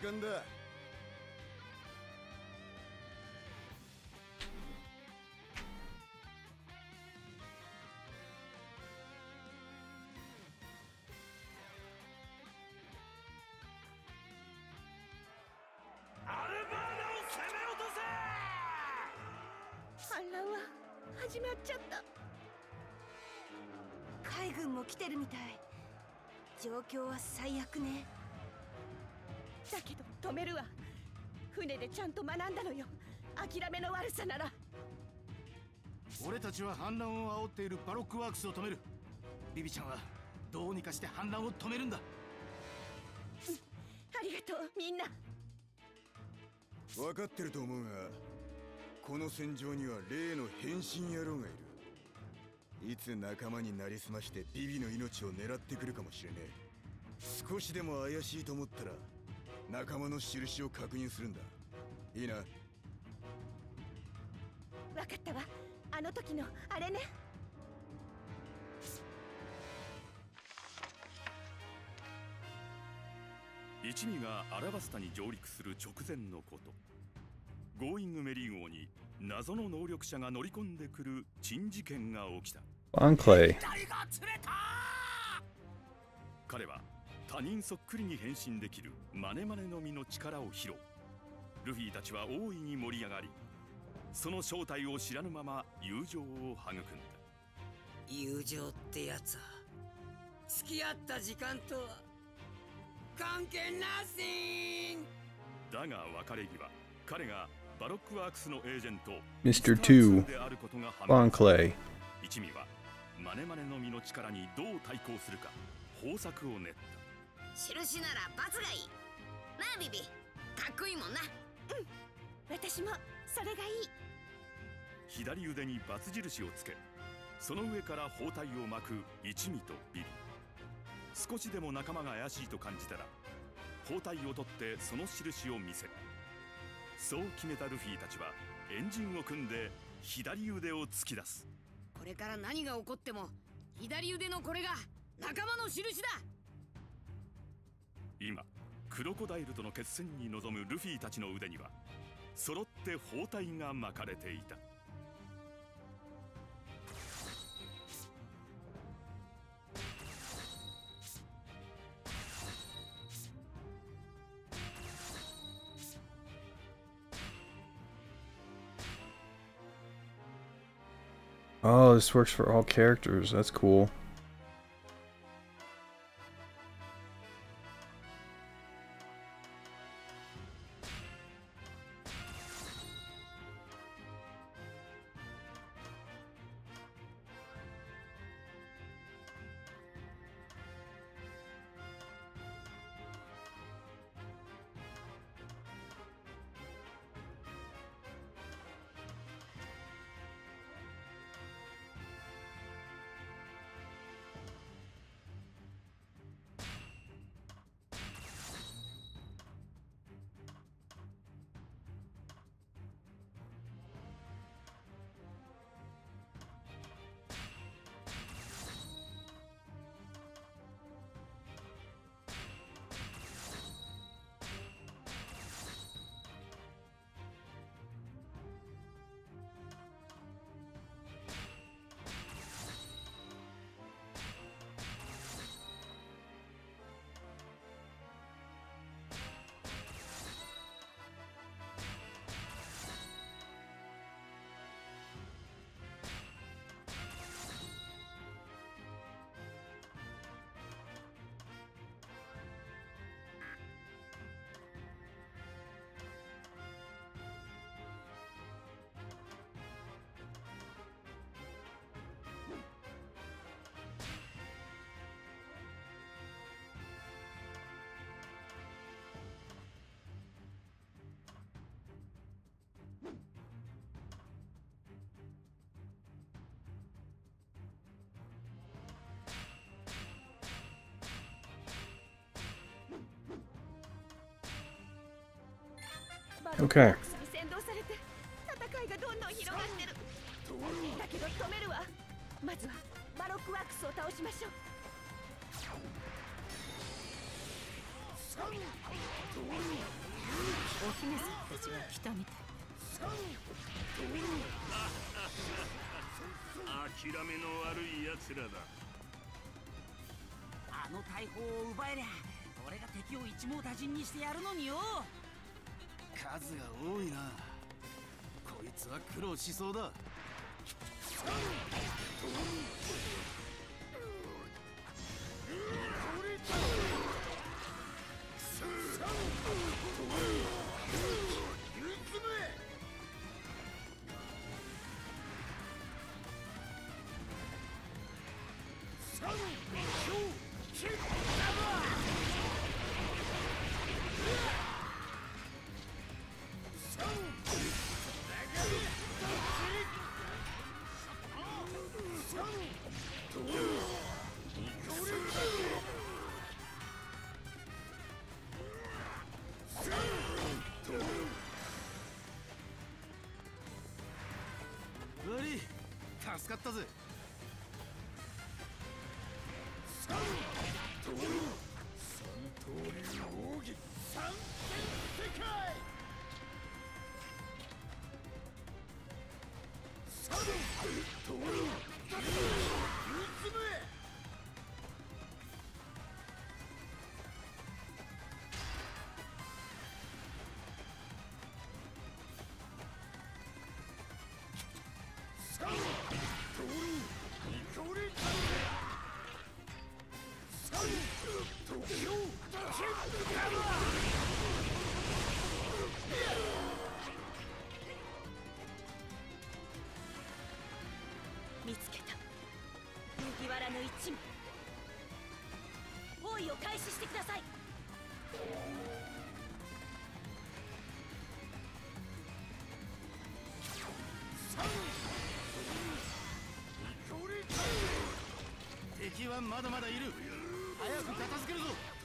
俺たちは反乱を煽っているバロックワークスを止める。ビビちゃんはどうにかして反乱を止めるんだ。 うん、ありがとうみんな。 分かってると思うが、この戦場には例の変身野郎がいる。いつ仲間になりすましてビビの命を狙ってくるかもしれねえ。少しでも怪しいと思ったら仲間の印を確認するんだ。いいな。 分かったわ。あの時のあれね。 一味がアラバスタに上陸する直前のこと、ゴーイングメリー号に謎の能力者が乗り込んでくる珍事件が起きた。 バンクレイ。 彼は他人そっくりに変身できるマネマネの実の力を披露。ルフィたちは大いに盛り上がり、その正体を知らぬまま友情を育んだ。 友情ってやつは付き合った時間とは関係なしん。 だが別れ際、彼がバロックワークスのエージェントミスターツーであることが判バン明。 クレイ。 一味はマネマネの実の力にどう対抗するか方策を練った。 印なら罰がいいなあビビ。かっこいいもんな。 うん、私もそれがいい。 左腕にバツ印をつけ、その上から包帯を巻く一味とビビ。少しでも仲間が怪しいと感じたら包帯を取ってその印を見せる。そう決めたルフィたちはエンジンを組んで左腕を突き出す。 これから何が起こっても左腕のこれが仲間の印だ。 今クロコダイルとの決戦に臨むルフィたちの腕には揃って包帯が巻かれていた。 Oh, this works for all characters. That's cool. Okay. 先導されて戦いがどんどん広がってる。だけど止めるわ。まずはバロックワークスを倒しましょう。 お姫さんたちが来たみたい。 諦めの悪い奴らだ。 あの大砲を奪えりゃ俺が敵を一網打尽にしてやるのによ。 数が多いな。こいつは苦労しそうだ。悪い、助かったぜ。三刀流奥義三千世界。三刀流つめ。 見つけた。麦わらの一味。包囲を開始してください。 敵はまだまだいる。早く片付けるぞ。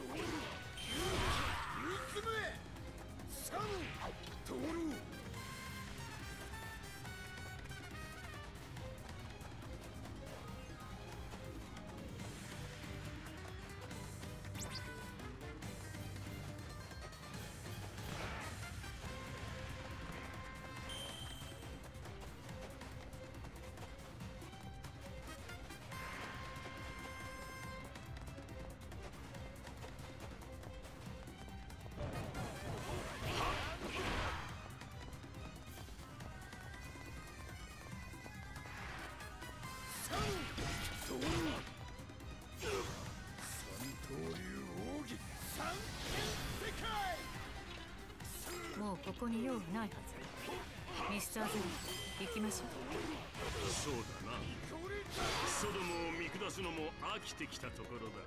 もうここに用はないはず。ミスターゼロ、行きましょう。 そうだな。ソドムを見下すのも飽きてきたところだ。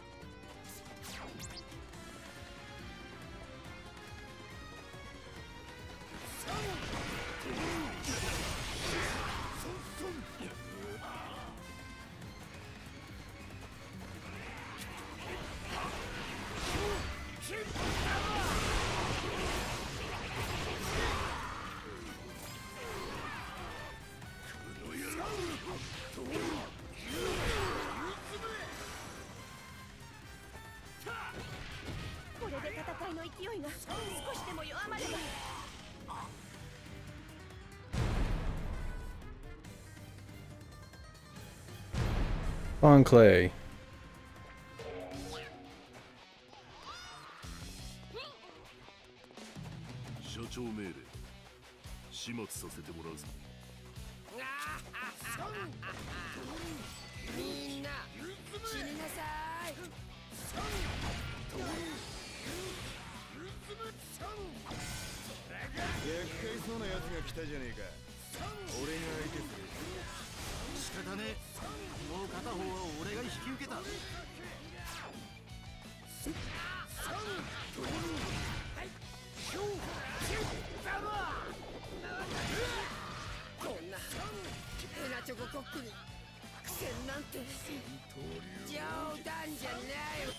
これで戦いの勢いが少しでも弱まれば。 Enclave. 所長命令、始末させてもらうぞ。 みんな死になさい。 厄介そうな奴が来たじゃねえか。俺が相手する。 仕方ねえ。もう片方は俺が引き受けた。 こんなヘナチョココックに苦戦なんて冗談じゃないよ。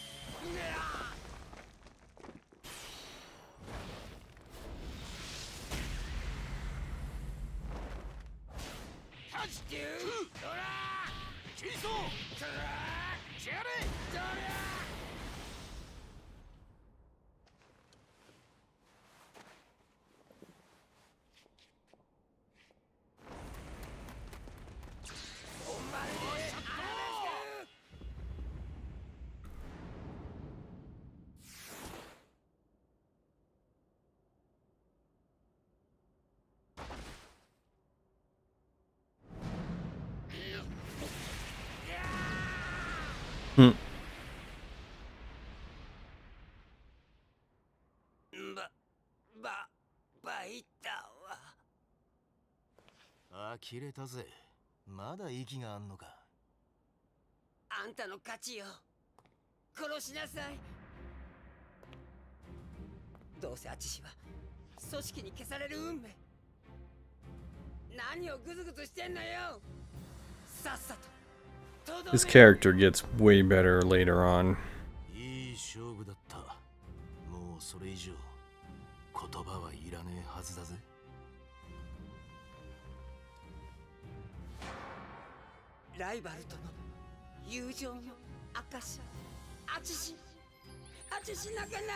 Hmm. ば、ば、バイタは呆れたぜ。まだ息があんのか。 あんたの勝ちよ。殺しなさい。どうせあちしは組織に消される運命。何をグズグズしてんのよ。さっさと。 His character gets way better later on. いい勝負だった。もうそれ以上言葉はいらねえはずだぜ。 ライバルとの友情の証。あちし、あちし泣けない。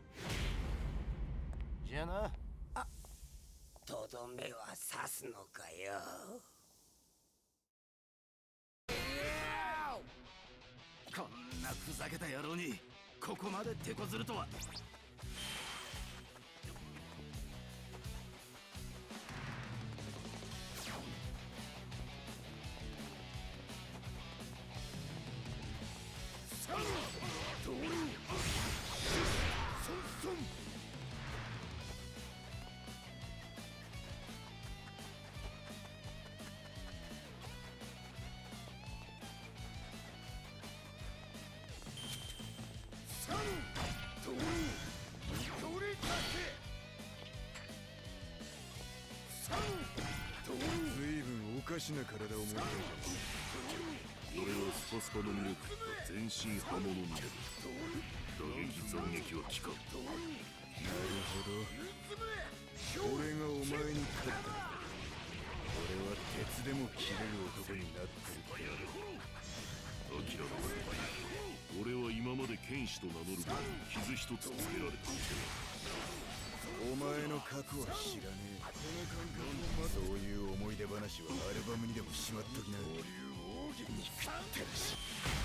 じゃあな。 あ、とどめは刺すのかよ。 こんなふざけた野郎にここまで手こずるとは。 おかしな体を持っている。 俺はスパスパの魅力全身刃物になる。打撃斬撃は効かん。 なるほど。俺がお前に勝った。俺は鉄でも切れる男になってる。 諦めろ。俺は今まで剣士と名乗るから傷一つつけられた。 お前の過去は知らねえ。そういう思い出話はアルバムにでもしまっときな。憎ってるし。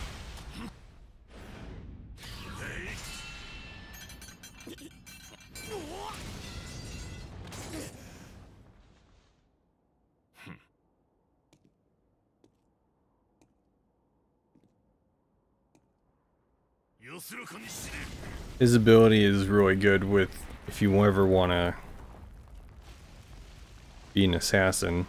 His ability is really good with if you ever want to be an assassin.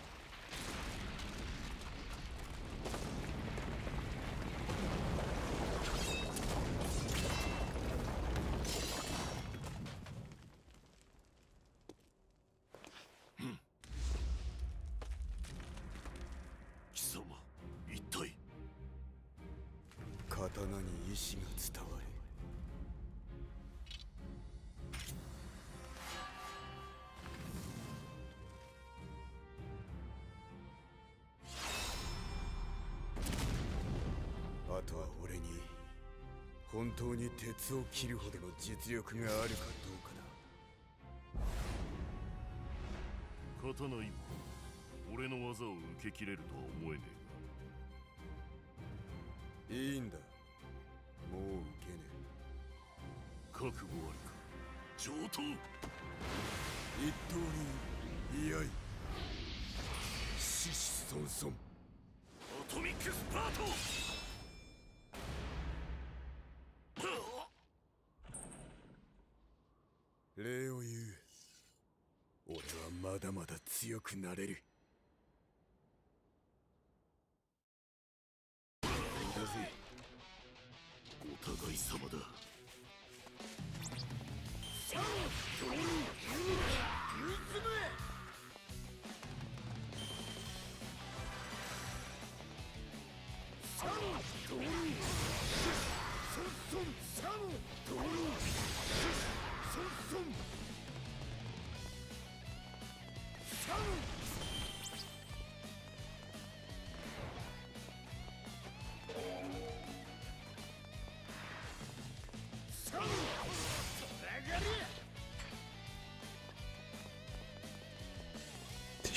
本当に鉄を切るほどの実力があるかどうかだ。刀一本、俺の技を受け切れるとは思えねえが。いいんだ。もう受けねえ。覚悟ありか。上等。 一刀に居合。獅子孫孫。 アトミックスパート。 礼を言う。俺はまだまだ強くなれる。だぜ。 お互い様だ。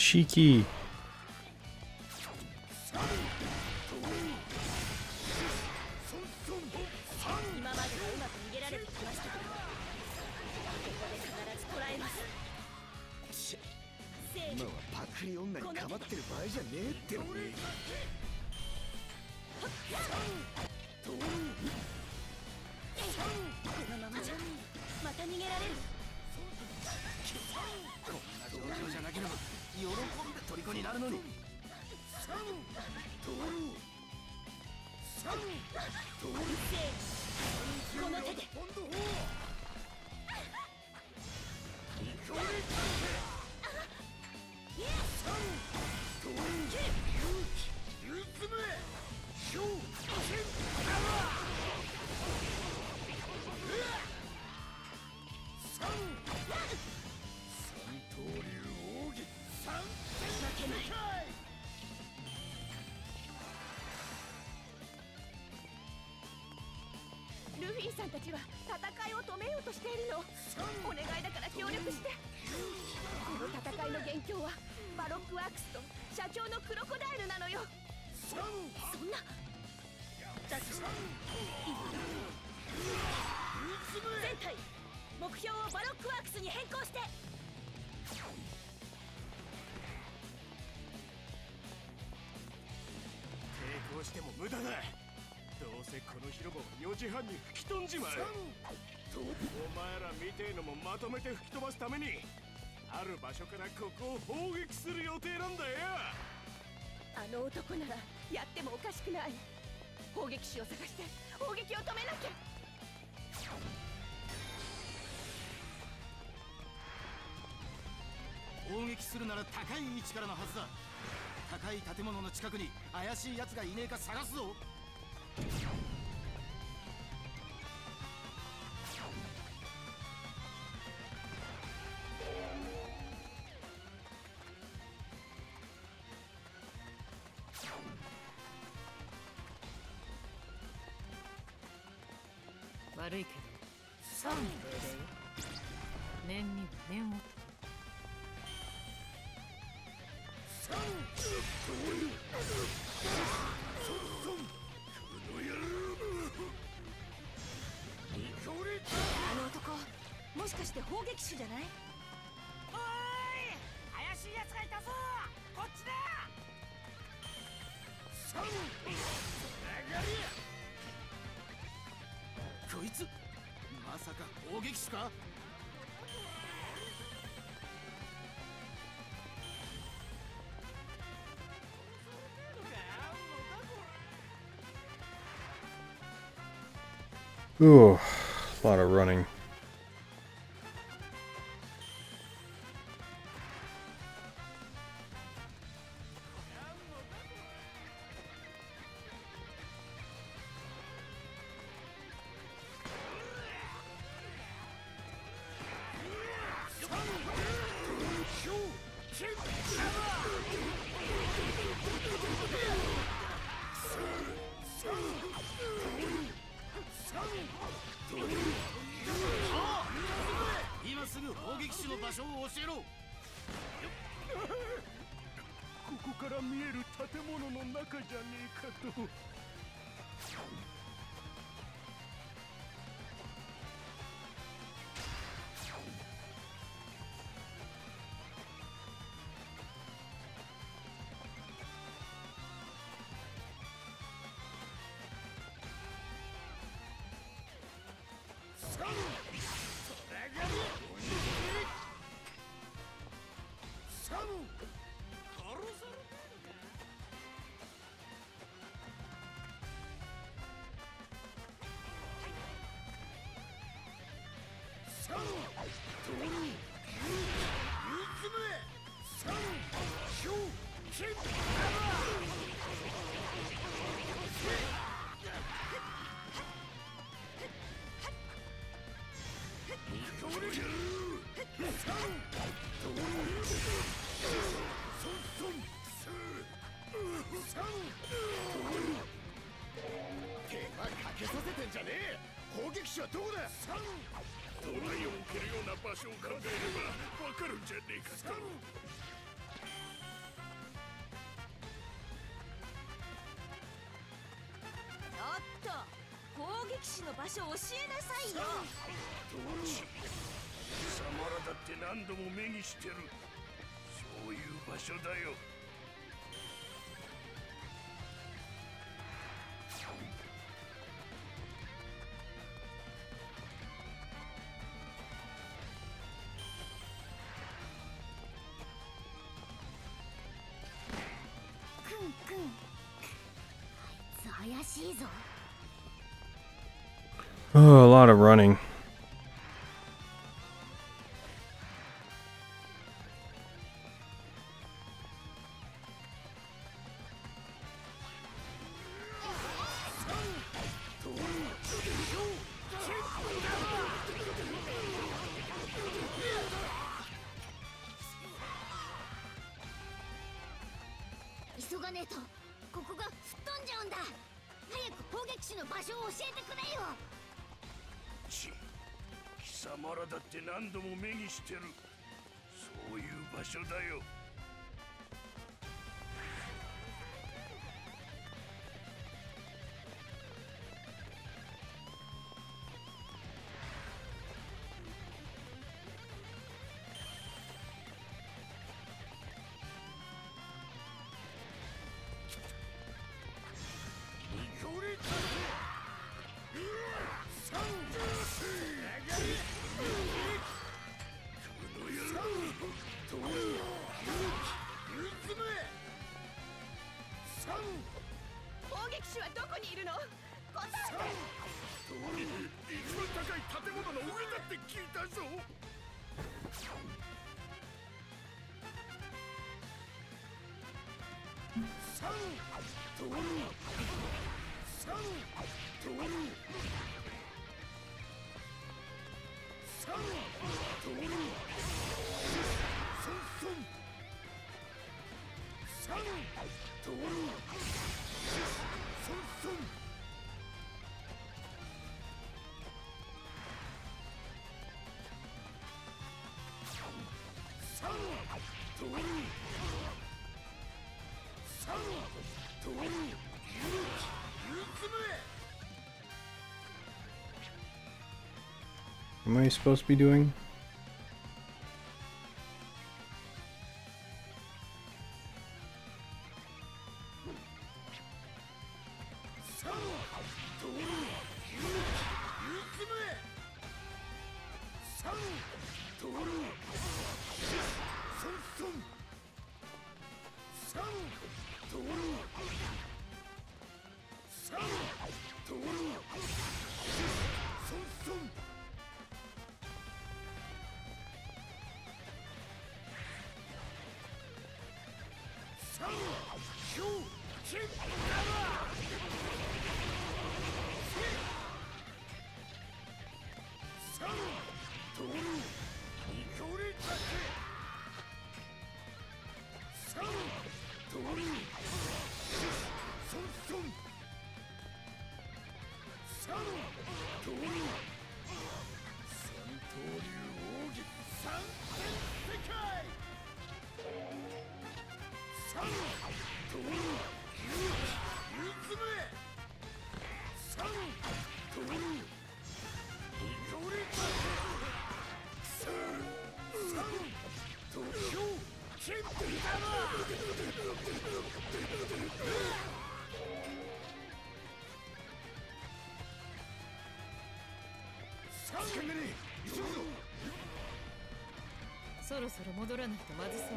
Shiki. 今まではうまく逃げられてきましたけど、ここで必ず捕らえます。 今はパクリ女にかまってる場合じゃねえってのに。 このままじゃまた逃げられる。 こんな状況じゃなければ喜んで虜になるのに。 この手で。ルフィさんたちは戦いを止めようとしているの。お願いだから協力して。この戦いの元凶はバロックワークスと社長のクロコダイルなのよ。そんなだとしたら全体目標をバロックワークスに変更して。 抵抗しても無駄だ。どうせこの広場をよじはんに吹き飛んじまう。お前らみてえのもまとめて吹き飛ばすためにある場所からここを砲撃する予定なんだよ。 あの男ならやってもおかしくない。砲撃手を探して砲撃を止めなきゃ。 砲撃するなら高い位置からのはずだ。高い建物の近くに怪しい奴がいねえか探すぞ。 悪いけどさん命令よ。念には念を。 あの男もしかして砲撃手じゃない？ おーい、怪しい奴がいたぞ。こっちだ。 こいつまさか砲撃手か。 Ooh, a lot of running. 撃士の場所を教えなさいよ。 貴様らだって何度も目にしてる。そういう場所だよ。 くんくん、あいつ怪しいぞ。 Oh, a lot of running. 急がねえとここが吹っ飛んじゃうんだ。早く砲撃手の場所を教えてくれよ。 ち貴様らだって何度も目にしてる。そういう場所だよ。 砲撃手はどこにいるの？答えて。 一番高い建物の上だって聞いたぞ。サントルサントルサントルソンソンサントルソンソンサントルサントル勇気ゆつめ。 What am I supposed to be doing? そろそろ戻らないとまずそう。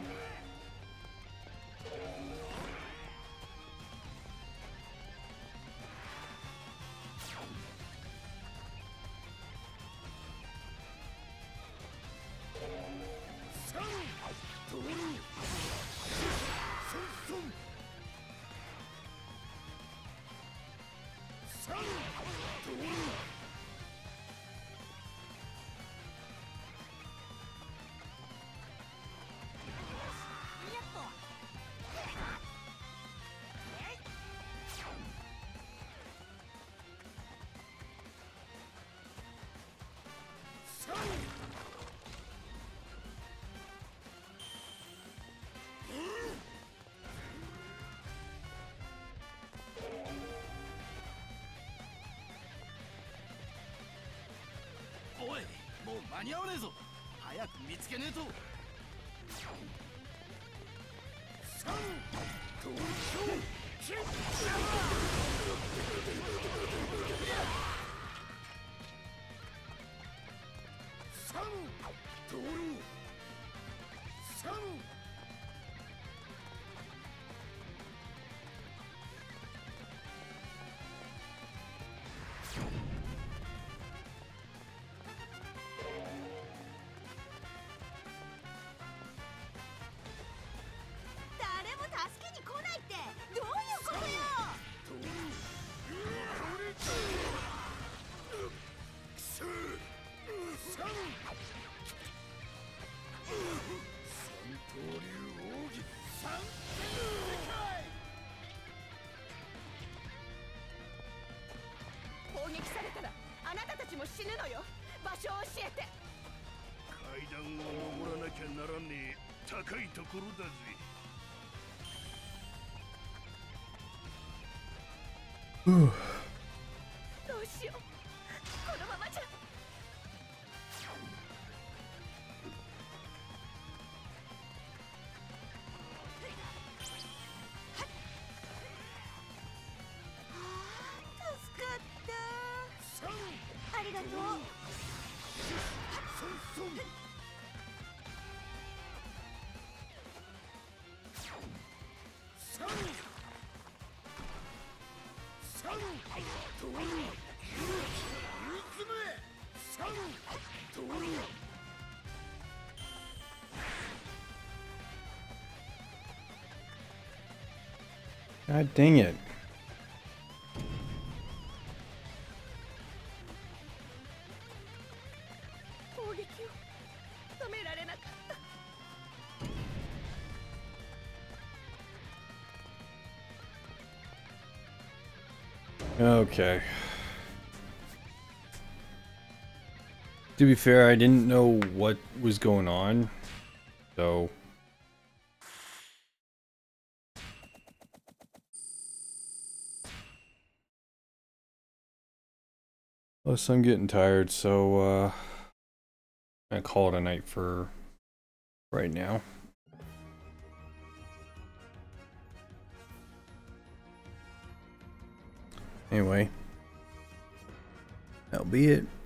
間に合わねえぞ。早く見つけねえと。三東京キッ三道路三誰も助けに来ないってどういうことよ。攻撃されたらあなたたちも死ぬのよ。場所を教えて。 階段を登らなきゃならねえ高いところだぜ。 どうしよう、このままじゃ。助かった。ありがとう。 God dang it. 攻撃を止められなかった。 Okay. To be fair, I didn't know what was going on, so... Plus, I'm getting tired, so, uh... I'm gonna call it a night for right now. Anyway, that'll be it.